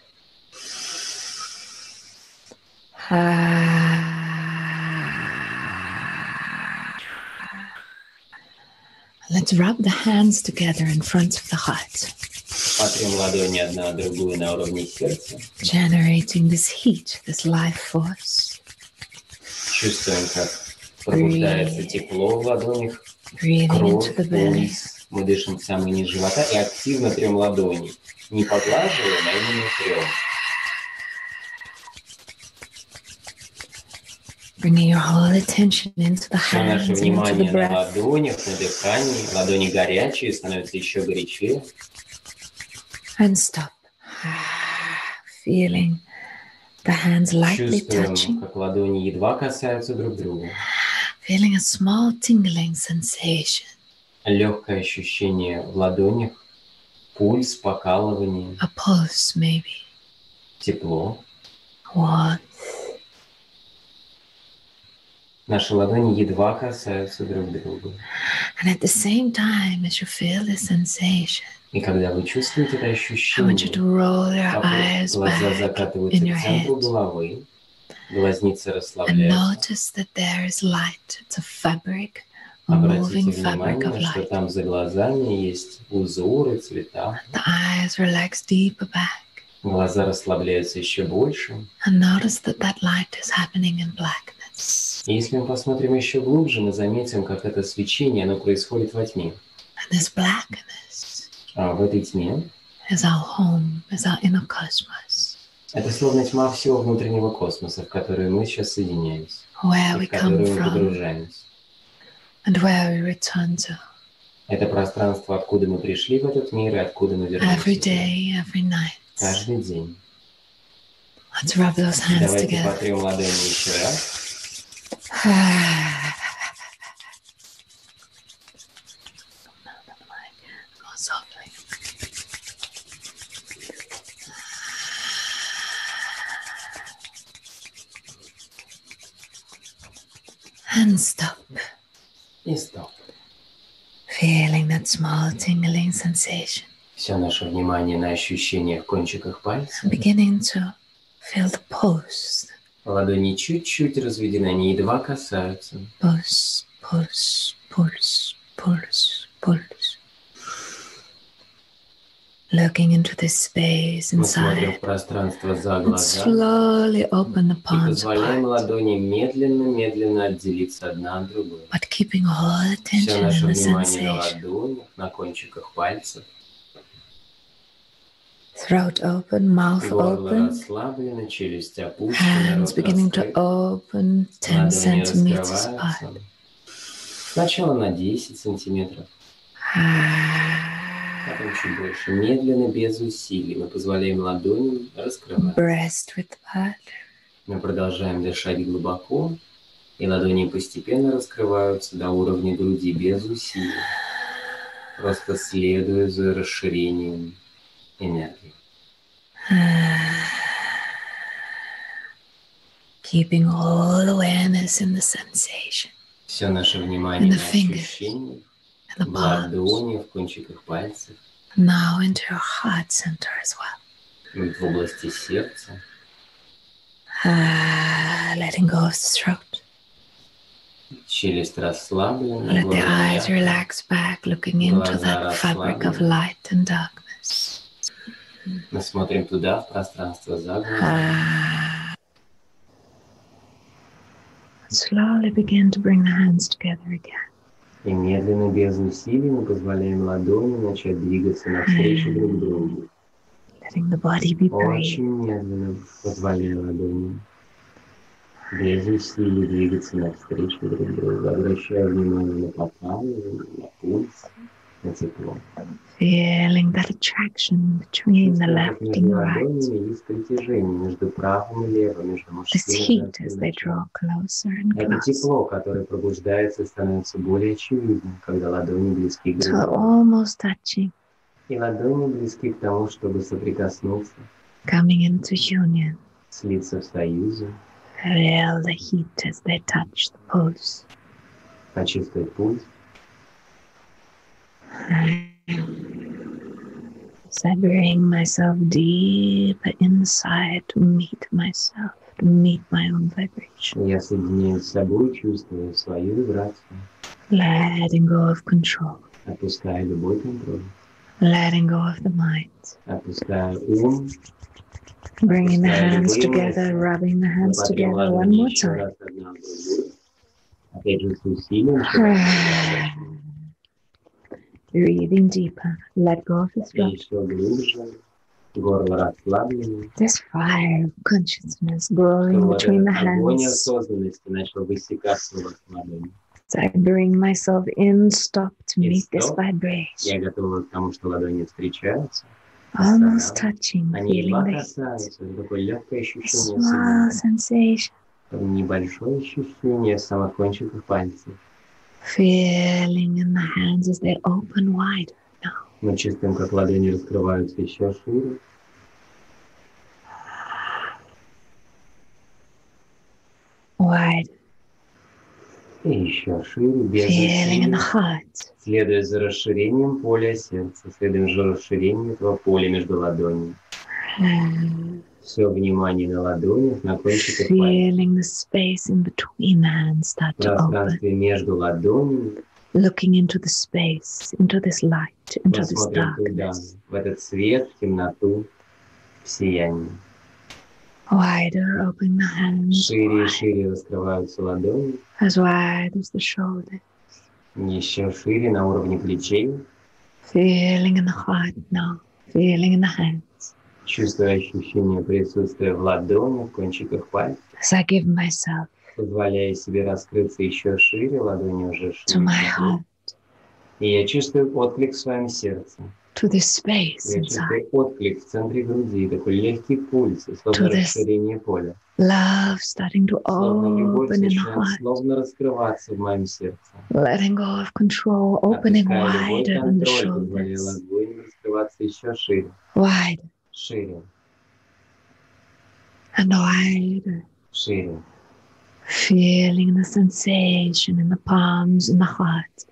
Let's rub the hands together in front of the heart, Потрем ладони одна о другую на уровне сердца. generating this heat, this life force. Чувствуем, как пробуждается тепло в ладонях, Breathing into кровь, the belly. пульс. Мы дышим в самый низ живота и активно трем ладони. Не поглаживаем, а именно трем. Bringing your whole attention into the Все наше hands and into the внимание на breath. ладонях, на дыхании. Ладони горячие, становятся еще горячее. And stop. Feeling the hands lightly Чувствуем, touching. как ладони едва касаются друг друга. Feeling a small tingling sensation. Легкое ощущение в ладонях. Пульс, покалывание. A pulse, maybe. Тепло. Warmth. Наши ладони едва касаются друг друга. And at the same time as you feel this sensation, И когда вы чувствуете это I want you ощущение, to roll your как eyes глаза back закатываются in your к центру head головы, глазницы and расслабляются. notice that there is light. It's a fabric, a moving Обратите fabric of внимание, что light. там за глазами есть узоры, цвета. The eyes relax deeper back. Глаза расслабляются еще больше. And notice that that light is happening in blackness. И если мы посмотрим еще глубже, мы заметим, как это свечение, оно происходит во тьме. And this blackness А в этой тьме is our home, is our inner cosmos, это словно тьма всего внутреннего космоса, в которую мы сейчас соединяемся, where и we в которую come мы from погружаемся. and where we return to. Это пространство, откуда мы пришли в этот мир и откуда мы вернемся. Every day, every night. Каждый день. Let's rub those hands Давайте together. потрем ладони еще раз. More softly. And stop. И стоп. Feeling that small tingling sensation. Все наше внимание на ощущения в кончиках пальцев. Beginning to feel the pulse. Ладони чуть-чуть разведены, они едва касаются. Pulse, pulse, pulse, pulse, pulse. Looking into this space Мы смотрим inside. в пространство за And глаза slowly open the и palms позволяем apart. ладони медленно отделиться одна от другой. But keeping all Все attention наше in the внимание на sensation. ладонях, на кончиках пальцев. Throat open, mouth Горло open. расслаблено, челюсть опущена, Hands рот beginning to раскрыт. open 10 Ладони centimeters apart. раскрываются. Сначала на 10 сантиметров, потом чуть больше. Медленно, без усилий. Мы позволяем ладоням раскрываться. Breast width apart. Мы продолжаем дышать глубоко, и ладони постепенно раскрываются до уровня груди без усилий, просто следуя за расширением энергии. Keeping all awareness in the sensation, Все наше внимание In the на fingers. ощущения in the в palms. ладони, в кончиках пальцев, Now into your heart center as well. в области сердца. Letting go of the throat. Челюсть расслаблена, Let the горло eyes мягкое. relax back, looking into that fabric of light and darkness. Мы смотрим туда, в пространство за глазами. Slowly begin to bring the hands together again. И медленно, без усилий, мы позволяем ладони начать двигаться навстречу друг другу. Letting the body be brave. Очень медленно позволяем ладоням без усилий двигаться навстречу друг другу. Обращая внимание на покалывание, на пульс, на тепло. Feeling that attraction between the left and Между the right. ладонями есть притяжение между правым и левым, между This мужским и heat as женским they началом. draw closer and Это closer. тепло, которое пробуждается, становится более очевидным, когда ладони близки к So груди. almost touching, И ладони близки к тому, чтобы соприкоснуться, coming into union. слиться в союзе, Feel the heat as they touch the pulse. почувствовать пульс. As I bring myself deeper inside to meet myself, to meet my own vibration. Я соединяюсь с собой, чувствую свою вибрацию, Letting go of control. отпускаю любой контроль, Letting go of the mind. отпускаю ум, Bringing the Отпускаю hands любые together, мысли. rubbing the hands потрем together one ладони more еще time. раз одна в другую. Опять же с усилием, Breathing deeper. Let go of the и throat. еще глубже. Горло расслаблено. This fire of consciousness growing between the Огонь hands. осознанности начал высекаться у вас в ладони. So I bring myself in, stop to meet this Я vibration. готова к тому, что ладони встречаются. Almost touching, Они feeling the касаются. Такое легкое ощущение. small sensation. Небольшое ощущение в самых кончиках пальцев. Feeling in the hands as they open wider now. Мы чувствуем, как ладони раскрываются еще шире. Wide. И еще шире, без Feeling in the усилий. heart. Следуя за расширением поля сердца, следуя за расширением этого поля между ладонями. Все внимание на ладонях, на кончиках пальцев. Feeling the space in between the hands start В to open. пространстве между ладонями. Looking into the space, into this light, into Мы this смотрим туда, darkness. в этот свет, в темноту, в сияние. Wider, opening the hands. Шире и шире раскрываются ладони. As wide as the shoulder. Еще шире на уровне плечей. Feeling in the heart now. Feeling in the hands. Чувствуя ощущение присутствия в ладонях, в кончиках пальцев. As I give myself Позволяя себе раскрыться еще шире, ладони уже to шире. my heart, И я чувствую отклик в своем сердце. to this space Я inside. чувствую отклик в центре груди, такой легкий пульс, словно To this расширение поля. Love starting to Словно любовь open in the начинает heart. словно раскрываться в моем сердце. Letting go of control, opening Отпуская любой wider than the контроль, позволяя shoulders. ладоням раскрываться еще шире. Wider Шире, and wider. шире. Feeling the sensation in the palms and the heart.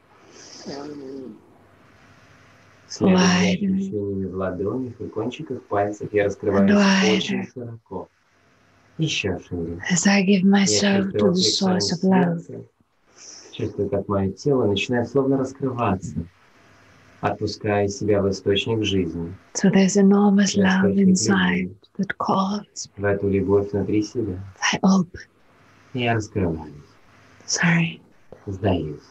Следуя за Wider. ощущениями в ладонях и кончиках пальцев, я раскрываюсь Wider. очень широко. Еще шире. As I give Я myself чувствую to the отклик в своем source of love. сердце. Чувствую, как мое тело начинает словно раскрываться, отпуская себя в источник жизни, So there's enormous Yes, love thank you. inside that calls. в эту любовь внутри себя. I open. И я раскрываюсь, Sorry. сдаюсь.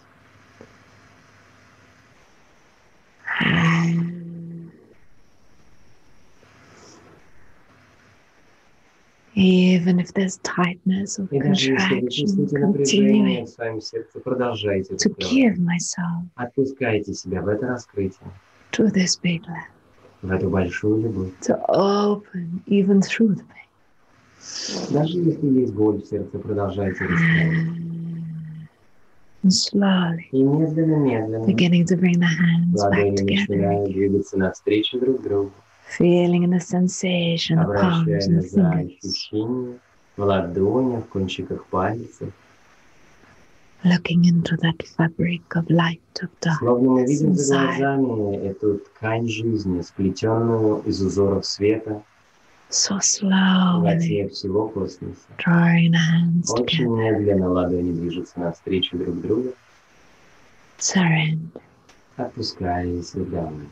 Even if there's tightness or И даже если вы contraction, чувствуете напряжение continuing в своем сердце, продолжайте to раскрывать. give myself Отпускайте себя в это раскрытие, to this big love, в эту большую любовь. to open even through the pain. Даже если есть боль в сердце, продолжайте раскрывать. And slowly И медленно, beginning to bring the hands back ладони together начинают again. двигаться навстречу друг другу, Feeling in the sensation, the palms and обращая the за fingers. ощущения в ладонях, в кончиках пальцев. Looking into that fabric of light, of Словно мы darkness видим за inside. глазами эту ткань жизни, сплетенную из узоров света So в slowly оте всего космоса. drawing the hands Очень together. медленно ладони движутся навстречу друг другу, Surrender. отпускаясь и давай.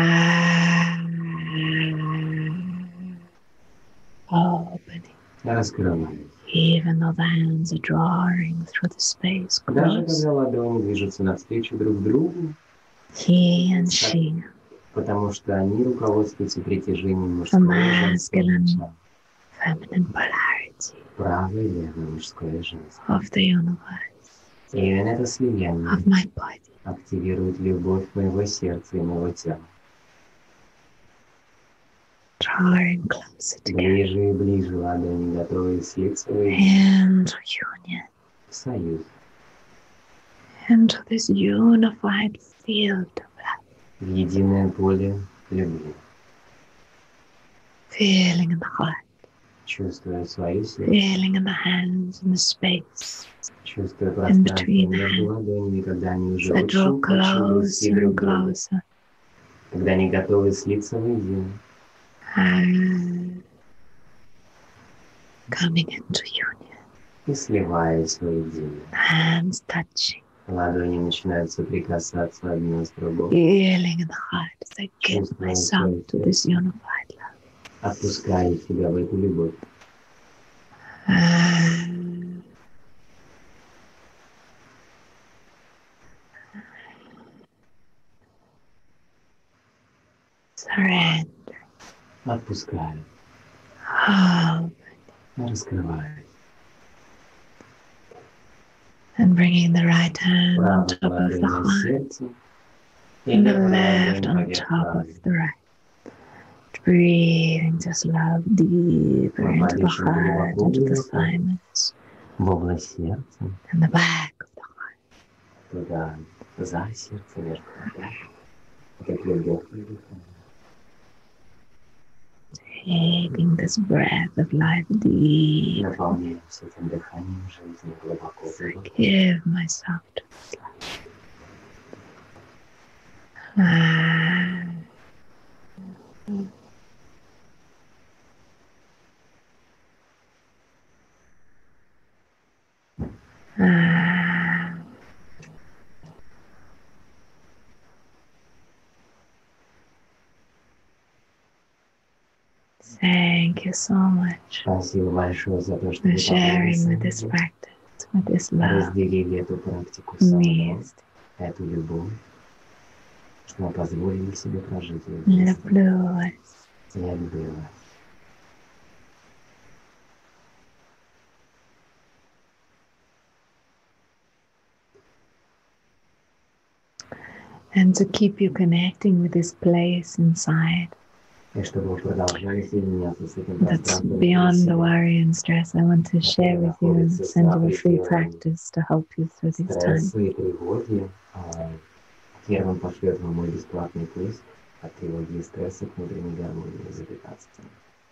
Opening. Раскрываясь. Even though the hands are drawing through the space Даже close. когда ладони движутся навстречу друг другу, He and she, потому что они руководствуются притяжением мужского и женского masculine. начала. feminine polarity Правое и левое, мужское и женское. of the universe, И именно это слияние of my body. активирует любовь моего сердца и моего тела. Drawing closer together Ближе и ближе ладони, готовые слиться воедино, into union, в союз, into this unified field of love. в единое поле любви, Feeling in the heart, чувствуя свою силу, feeling in the hands, in the space. чувствуя пространство between между ладонями, когда они уже They draw очень близки closer друг and к другу, closer. когда они готовы слиться воедино, Coming into union, и сливаясь воедино. hands touching, Ладони начинают соприкасаться одна с другой. feeling in the heart as I give Чувствуя myself to свое this unified love. Отпуская себя в эту любовь. Surrender. Отпускай. Раскрывай. And bringing the right hand on top of the heart and the left on top of the right. Breathing just love deeper into the heart, into the thymus, в область сердца, and the back of the heart. Туда, за сердце, между такие легкие дыхания. Taking this breath of life deep. Наполняемся этим дыханием жизни глубоко. Give myself to this life. Thank you so much Спасибо большое за то, что for sharing with this practice, with this love. разделили эту практику со мной, эту любовь, что мы позволили себе прожить ее. Люблю вас. Я люблю вас. And to keep you connecting with this place inside И чтобы вы продолжали соединяться с этим that's пространством. beyond the worry and stress, I want to share with you and send you a free practice to help you through this time. Стрессы и тревоги. Первым пошлет вам мой бесплатный курс от тревоги и стресса к внутренней гармонии за 15 минут.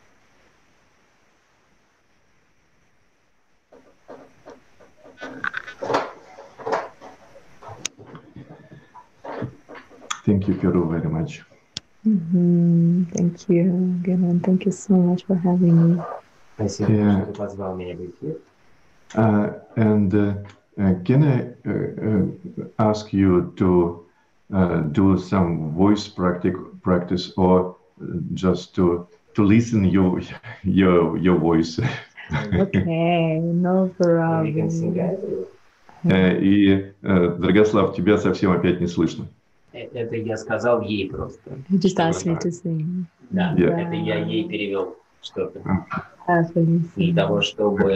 Thank you, Peru, very much. Thank you, Gilman. Thank you so much for having me. Спасибо, что ты позвал меня в эфир. And can I ask you to do some voice practice or just to listen your voice? Okay, no problem. И, Драгослав, тебя совсем опять не слышно. Это я сказал ей просто. You just asked me to sing. Да, Yeah. это я ей перевел что-то. Happily Для sing. того, чтобы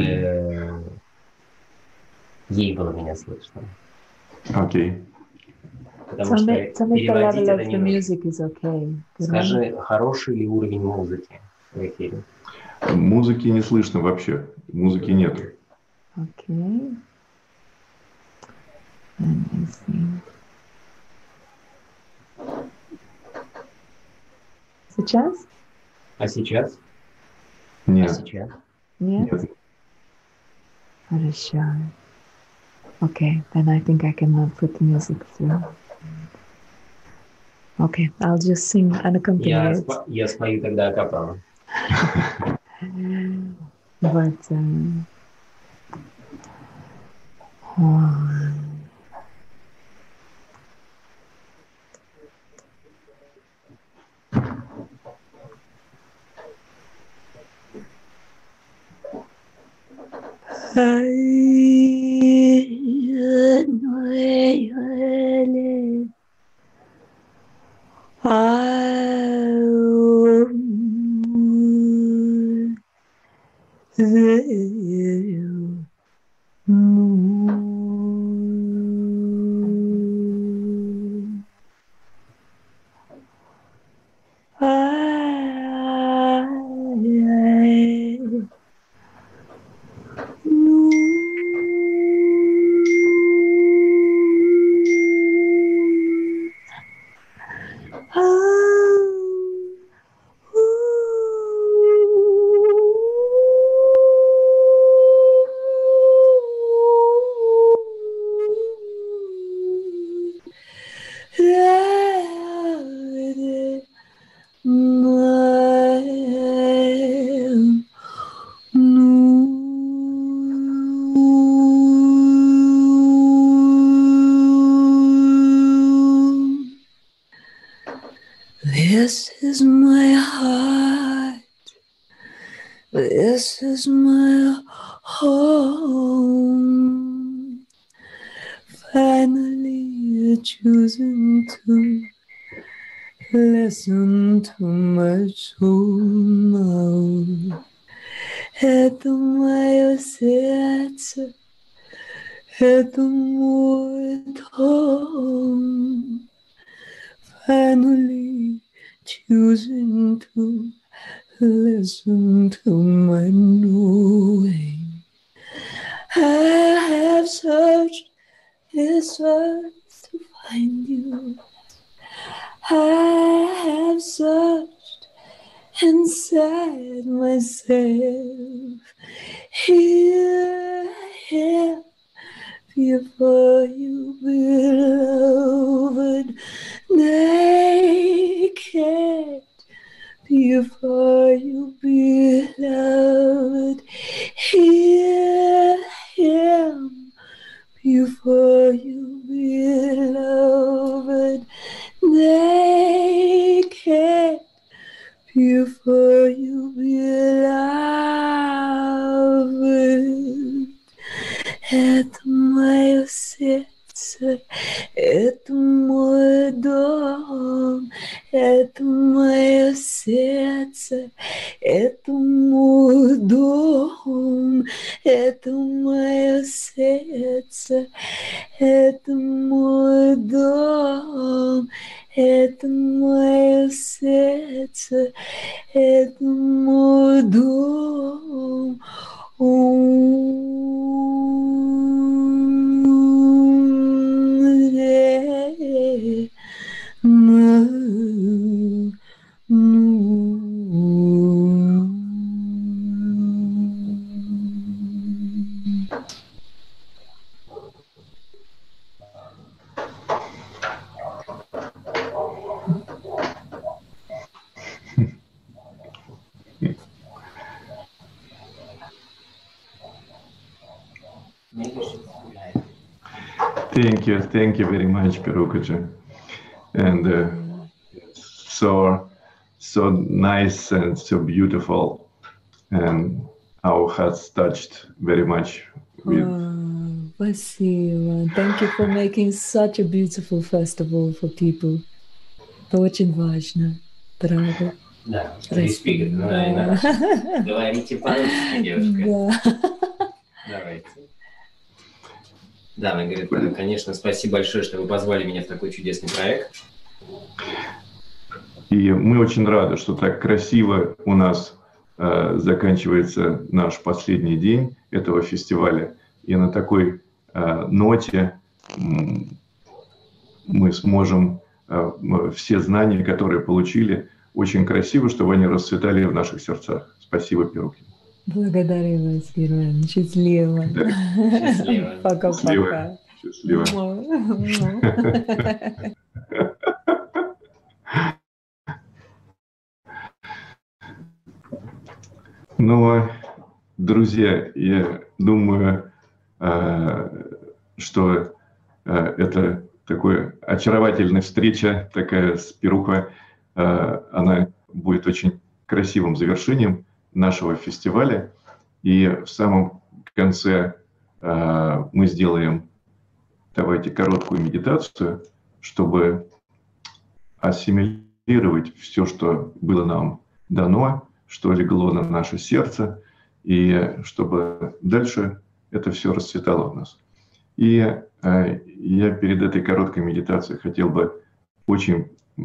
ей было меня слышно. Окей. Потому что Tell me if the переводить level это of не the нужно. music is okay. Скажи, хороший ли уровень музыки в эфире? Музыки не слышно вообще. Музыки нет. Okay. Let me see. Сейчас? А сейчас? А Нет. сейчас? Нет? Нет. Хорошо. Okay, then I think I cannot put the music through. Okay, I'll just sing unaccompanied. Я спою тогда акапелла. But this is my heart. This is my home. Finally choosing to Listen to my soul. Это мое сердце, это мой дом. Finally choosing to listen to my knowing. I have searched this earth to find you. I have searched inside myself. Here I am before you, beloved, naked before you, beloved. Here I am before you, beloved, naked before you, beloved. Это мое сердце, это мой дом, это мое сердце, это мой дом, это мое сердце, это мой дом, это мое сердце, это мой дом. Thank you very much, Perukaji. And so nice and so beautiful, and our hearts touched very much with. Спасибо. Thank you for making such a beautiful festival for people. Это очень важно, правда? Да, говорите по-русски, девушка. Да. Давайте. Да, она говорит, конечно, спасибо большое, что вы позвали меня в такой чудесный проект. И мы очень рады, что так красиво у нас заканчивается наш последний день этого фестиваля. И на такой ноте мы сможем все знания, которые получили, очень красиво, чтобы они расцветали в наших сердцах. Спасибо, Перукин. Благодарю вас, Герман. Счастливо. Да. Счастливо. Пока-пока. Счастливо. Ну, друзья, я думаю, что это такая очаровательная встреча, такая с Перухой, она будет очень красивым завершением нашего фестиваля. И в самом конце мы сделаем, давайте, короткую медитацию, чтобы ассимилировать все, что было нам дано, что легло на наше сердце, и чтобы дальше это все расцветало в нас. И я перед этой короткой медитацией хотел бы очень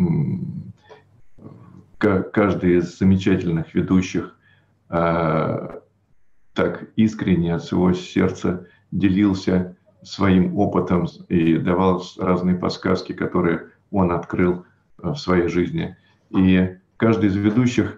каждый из замечательных ведущих так искренне от своего сердца делился своим опытом и давал разные подсказки, которые он открыл в своей жизни. И каждый из ведущих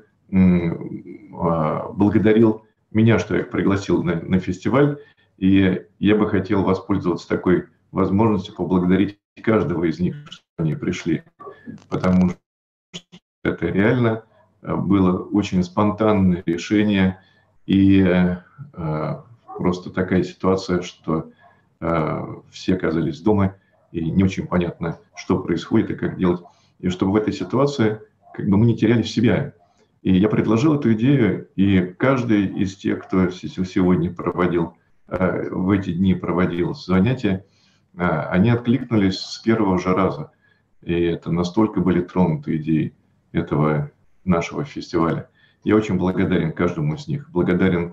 благодарил меня, что я их пригласил на фестиваль. И я бы хотел воспользоваться такой возможностью поблагодарить каждого из них, что они пришли. Потому что это реально было очень спонтанное решение. И просто такая ситуация, что все оказались дома, и не очень понятно, что происходит и как делать. И чтобы в этой ситуации как бы мы не теряли себя. И я предложил эту идею, и каждый из тех, кто сегодня проводил, в эти дни проводил занятия, они откликнулись с первого же раза. и это настолько были тронуты идеей этого нашего фестиваля. Я очень благодарен каждому из них, благодарен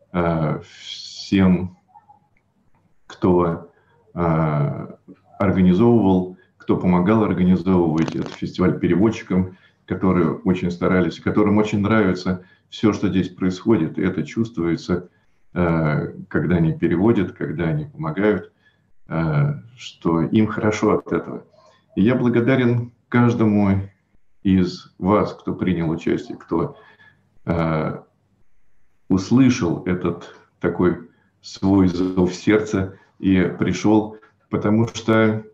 всем, кто организовывал, кто помогал организовывать этот фестиваль, переводчикам, которые очень старались, которым очень нравится все, что здесь происходит. И это чувствуется, когда они переводят, когда они помогают, что им хорошо от этого. И я благодарен каждому из вас, кто принял участие, кто услышал этот такой свой зов сердца и пришел, потому что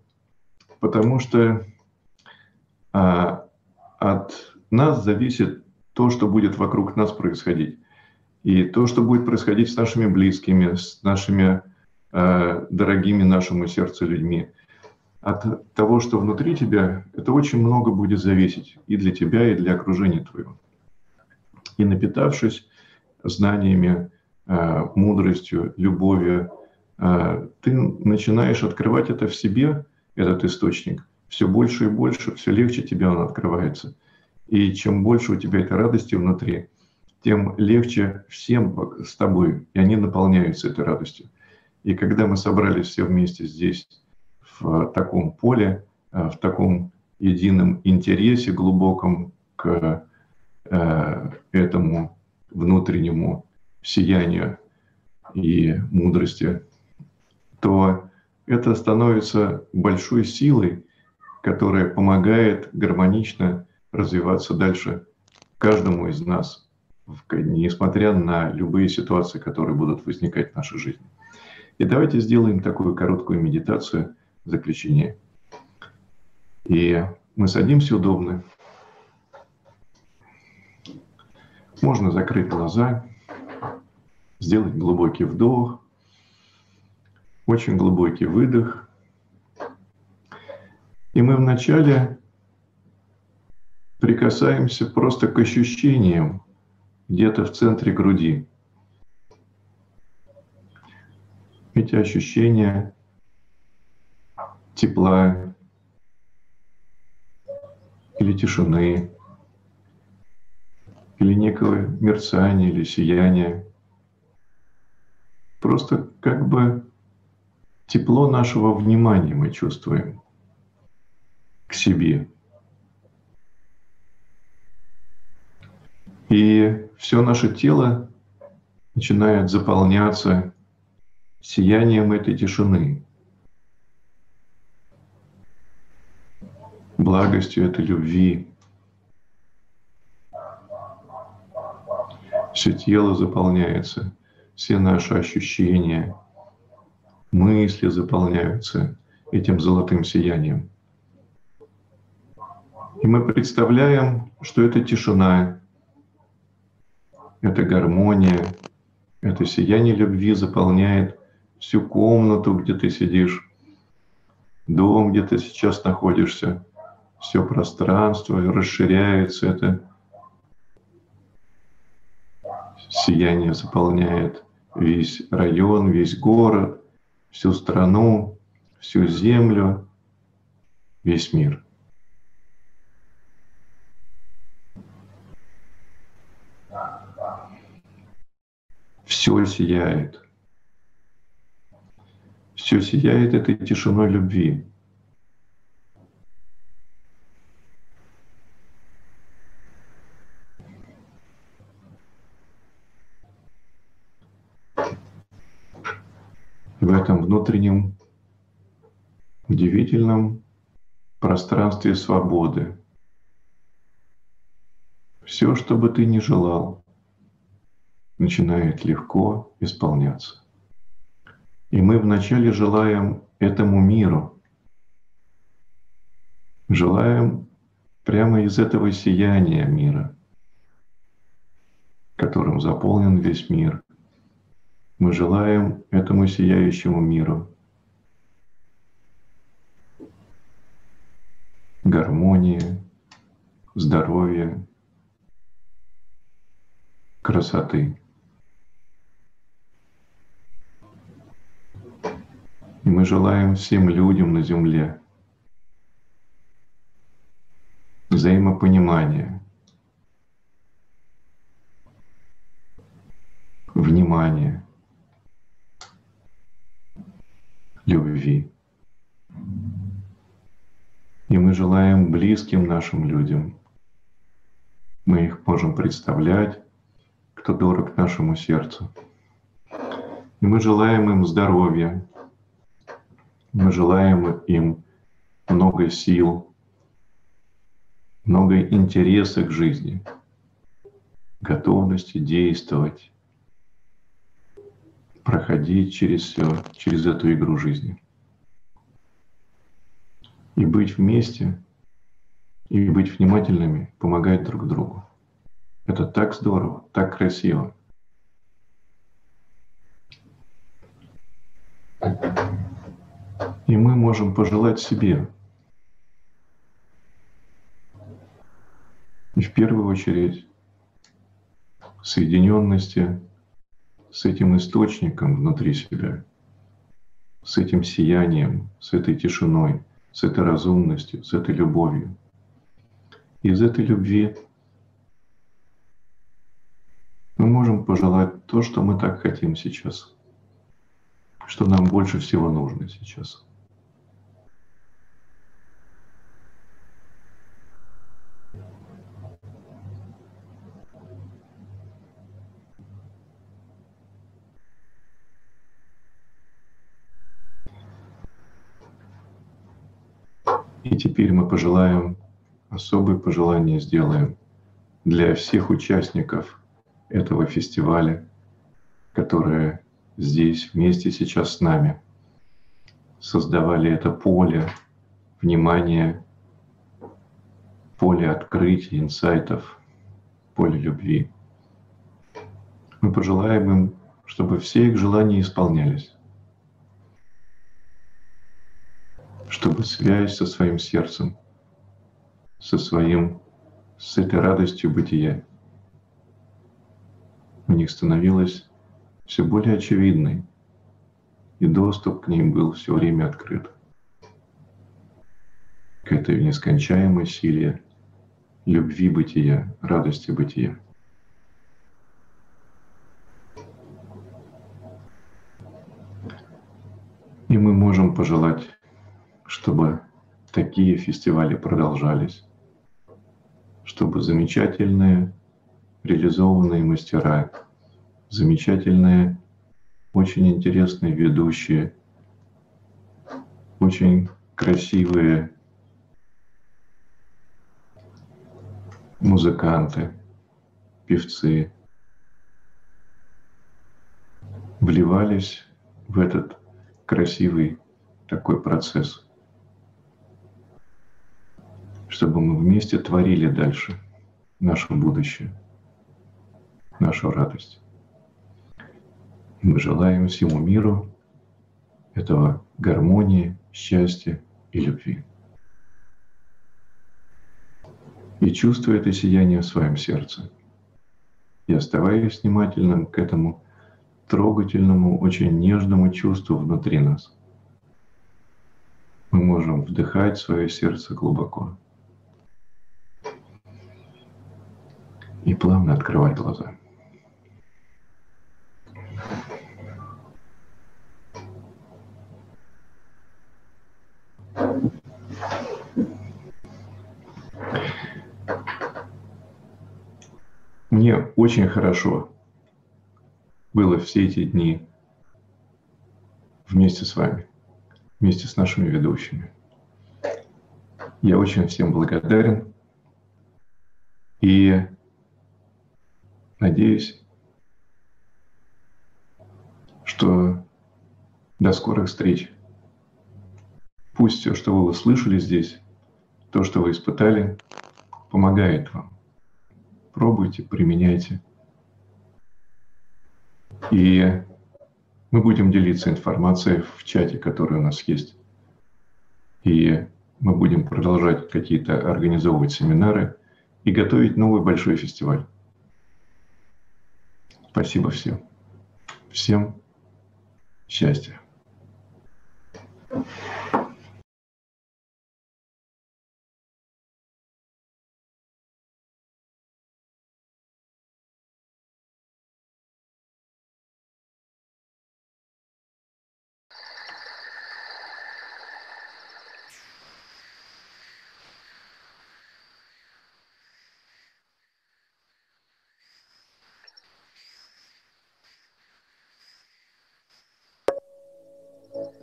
от нас зависит то, что будет вокруг нас происходить. И то, что будет происходить с нашими близкими, с нашими дорогими нашему сердцу людьми. От того, что внутри тебя, это очень много будет зависеть и для тебя, и для окружения твоего. И напитавшись знаниями, мудростью, любовью, ты начинаешь открывать это в себе, этот источник, все больше и больше, все легче тебе он открывается. И чем больше у тебя этой радости внутри, тем легче всем с тобой, и они наполняются этой радостью. И когда мы собрались все вместе здесь, в таком поле, в таком едином интересе глубоком к этому внутреннему сиянию и мудрости, то это становится большой силой, которая помогает гармонично развиваться дальше каждому из нас, несмотря на любые ситуации, которые будут возникать в нашей жизни. И давайте сделаем такую короткую медитацию в заключение. И мы садимся удобно. Можно закрыть глаза, сделать глубокий вдох, очень глубокий выдох. И мы вначале прикасаемся просто к ощущениям где-то в центре груди. Эти ощущения тепла или тишины, или некого мерцания, или сияния. Просто как бы тепло нашего внимания мы чувствуем к себе. И все наше тело начинает заполняться сиянием этой тишины, благостью этой любви. Все тело заполняется, все наши ощущения, мысли заполняются этим золотым сиянием. И мы представляем, что это тишина, это гармония, это сияние любви заполняет всю комнату, где ты сидишь, дом, где ты сейчас находишься, все пространство расширяется, это сияние заполняет весь район, весь город, всю страну, всю землю, весь мир. Все сияет. Все сияет этой тишиной любви. В этом внутреннем, удивительном пространстве свободы. Все, что бы ты ни желал, начинает легко исполняться. И мы вначале желаем этому миру, желаем прямо из этого сияния мира, которым заполнен весь мир. Мы желаем этому сияющему миру гармонии, здоровья, красоты. И мы желаем всем людям на земле взаимопонимания, внимания, любви. И мы желаем близким нашим людям, мы их можем представлять, кто дорог нашему сердцу. И мы желаем им здоровья, мы желаем им много сил, много интереса к жизни, готовности действовать, проходить через все, через эту игру жизни. И быть вместе, и быть внимательными, помогать друг другу. Это так здорово, так красиво. И мы можем пожелать себе, и в первую очередь, соединенности с этим источником внутри себя, с этим сиянием, с этой тишиной, с этой разумностью, с этой любовью. Из этой любви мы можем пожелать то, что мы так хотим сейчас, что нам больше всего нужно сейчас. И теперь мы пожелаем, особые пожелания сделаем для всех участников этого фестиваля, которые здесь вместе сейчас с нами создавали это поле внимания, поле открытий, инсайтов, поле любви. Мы пожелаем им, чтобы все их желания исполнялись, чтобы связь со своим сердцем, с этой радостью бытия у них становилась все более очевидной, и доступ к ней был все время открыт. К этой нескончаемой силе любви бытия, радости бытия. И мы можем пожелать, чтобы такие фестивали продолжались, чтобы замечательные, реализованные мастера, замечательные, очень интересные ведущие, очень красивые музыканты, певцы вливались в этот красивый такой процесс, чтобы мы вместе творили дальше наше будущее, нашу радость. Мы желаем всему миру этого гармонии, счастья и любви. И чувствуя это сияние в своем сердце, и оставаясь внимательным к этому трогательному, очень нежному чувству внутри нас, мы можем вдыхать в свое сердце глубоко и плавно открывать глаза. Мне очень хорошо было все эти дни вместе с вами, вместе с нашими ведущими. Я очень всем благодарен и надеюсь, что до скорых встреч. Пусть все, что вы услышали здесь, то, что вы испытали, помогает вам. Пробуйте, применяйте. И мы будем делиться информацией в чате, который у нас есть. И мы будем продолжать какие-то организовывать семинары и готовить новый большой фестиваль. Спасибо всем. Всем счастья.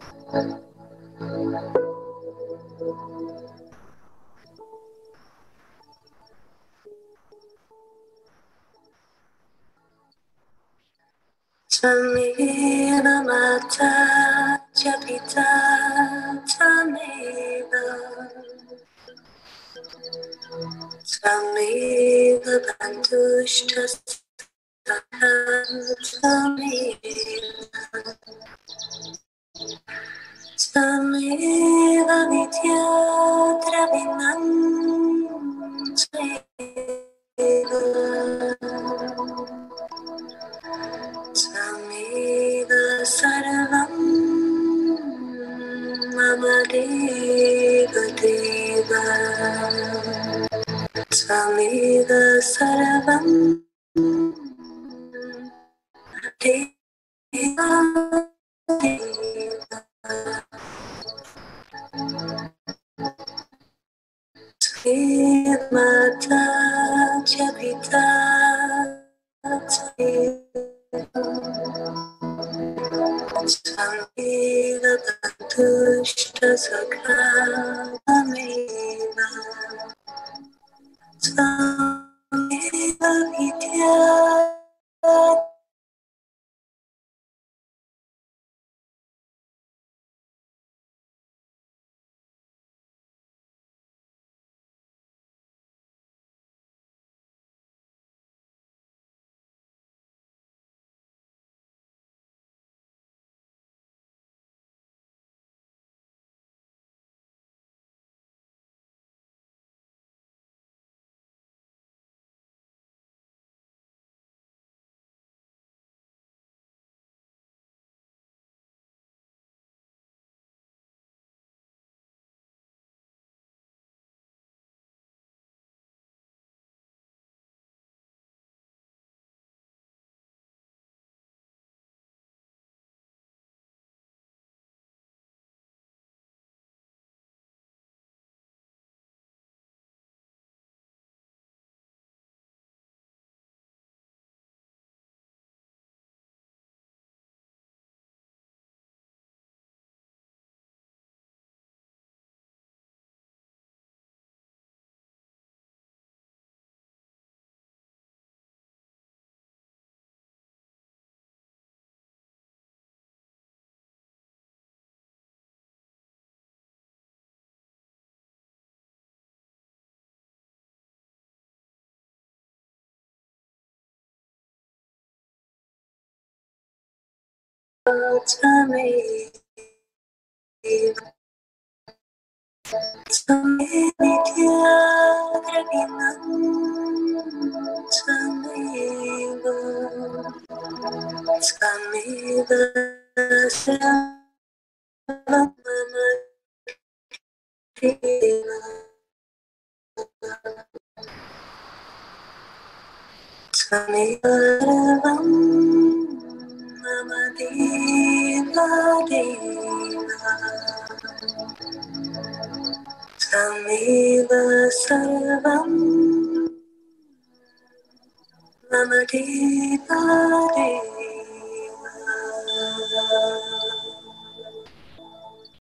Tameva mata japita tameva tameva bantushta tameva vidya dravinam Tameva sarvam mama deva deva Tameva sarvam deva deva Tameva mata japita Tameva bantushta sakha tameva Tameva vidya Tameva vidya dravinam tameva Tameva sarvam mama deva Tameva sarvam mama deva deva Tameva sarvam mama deva deva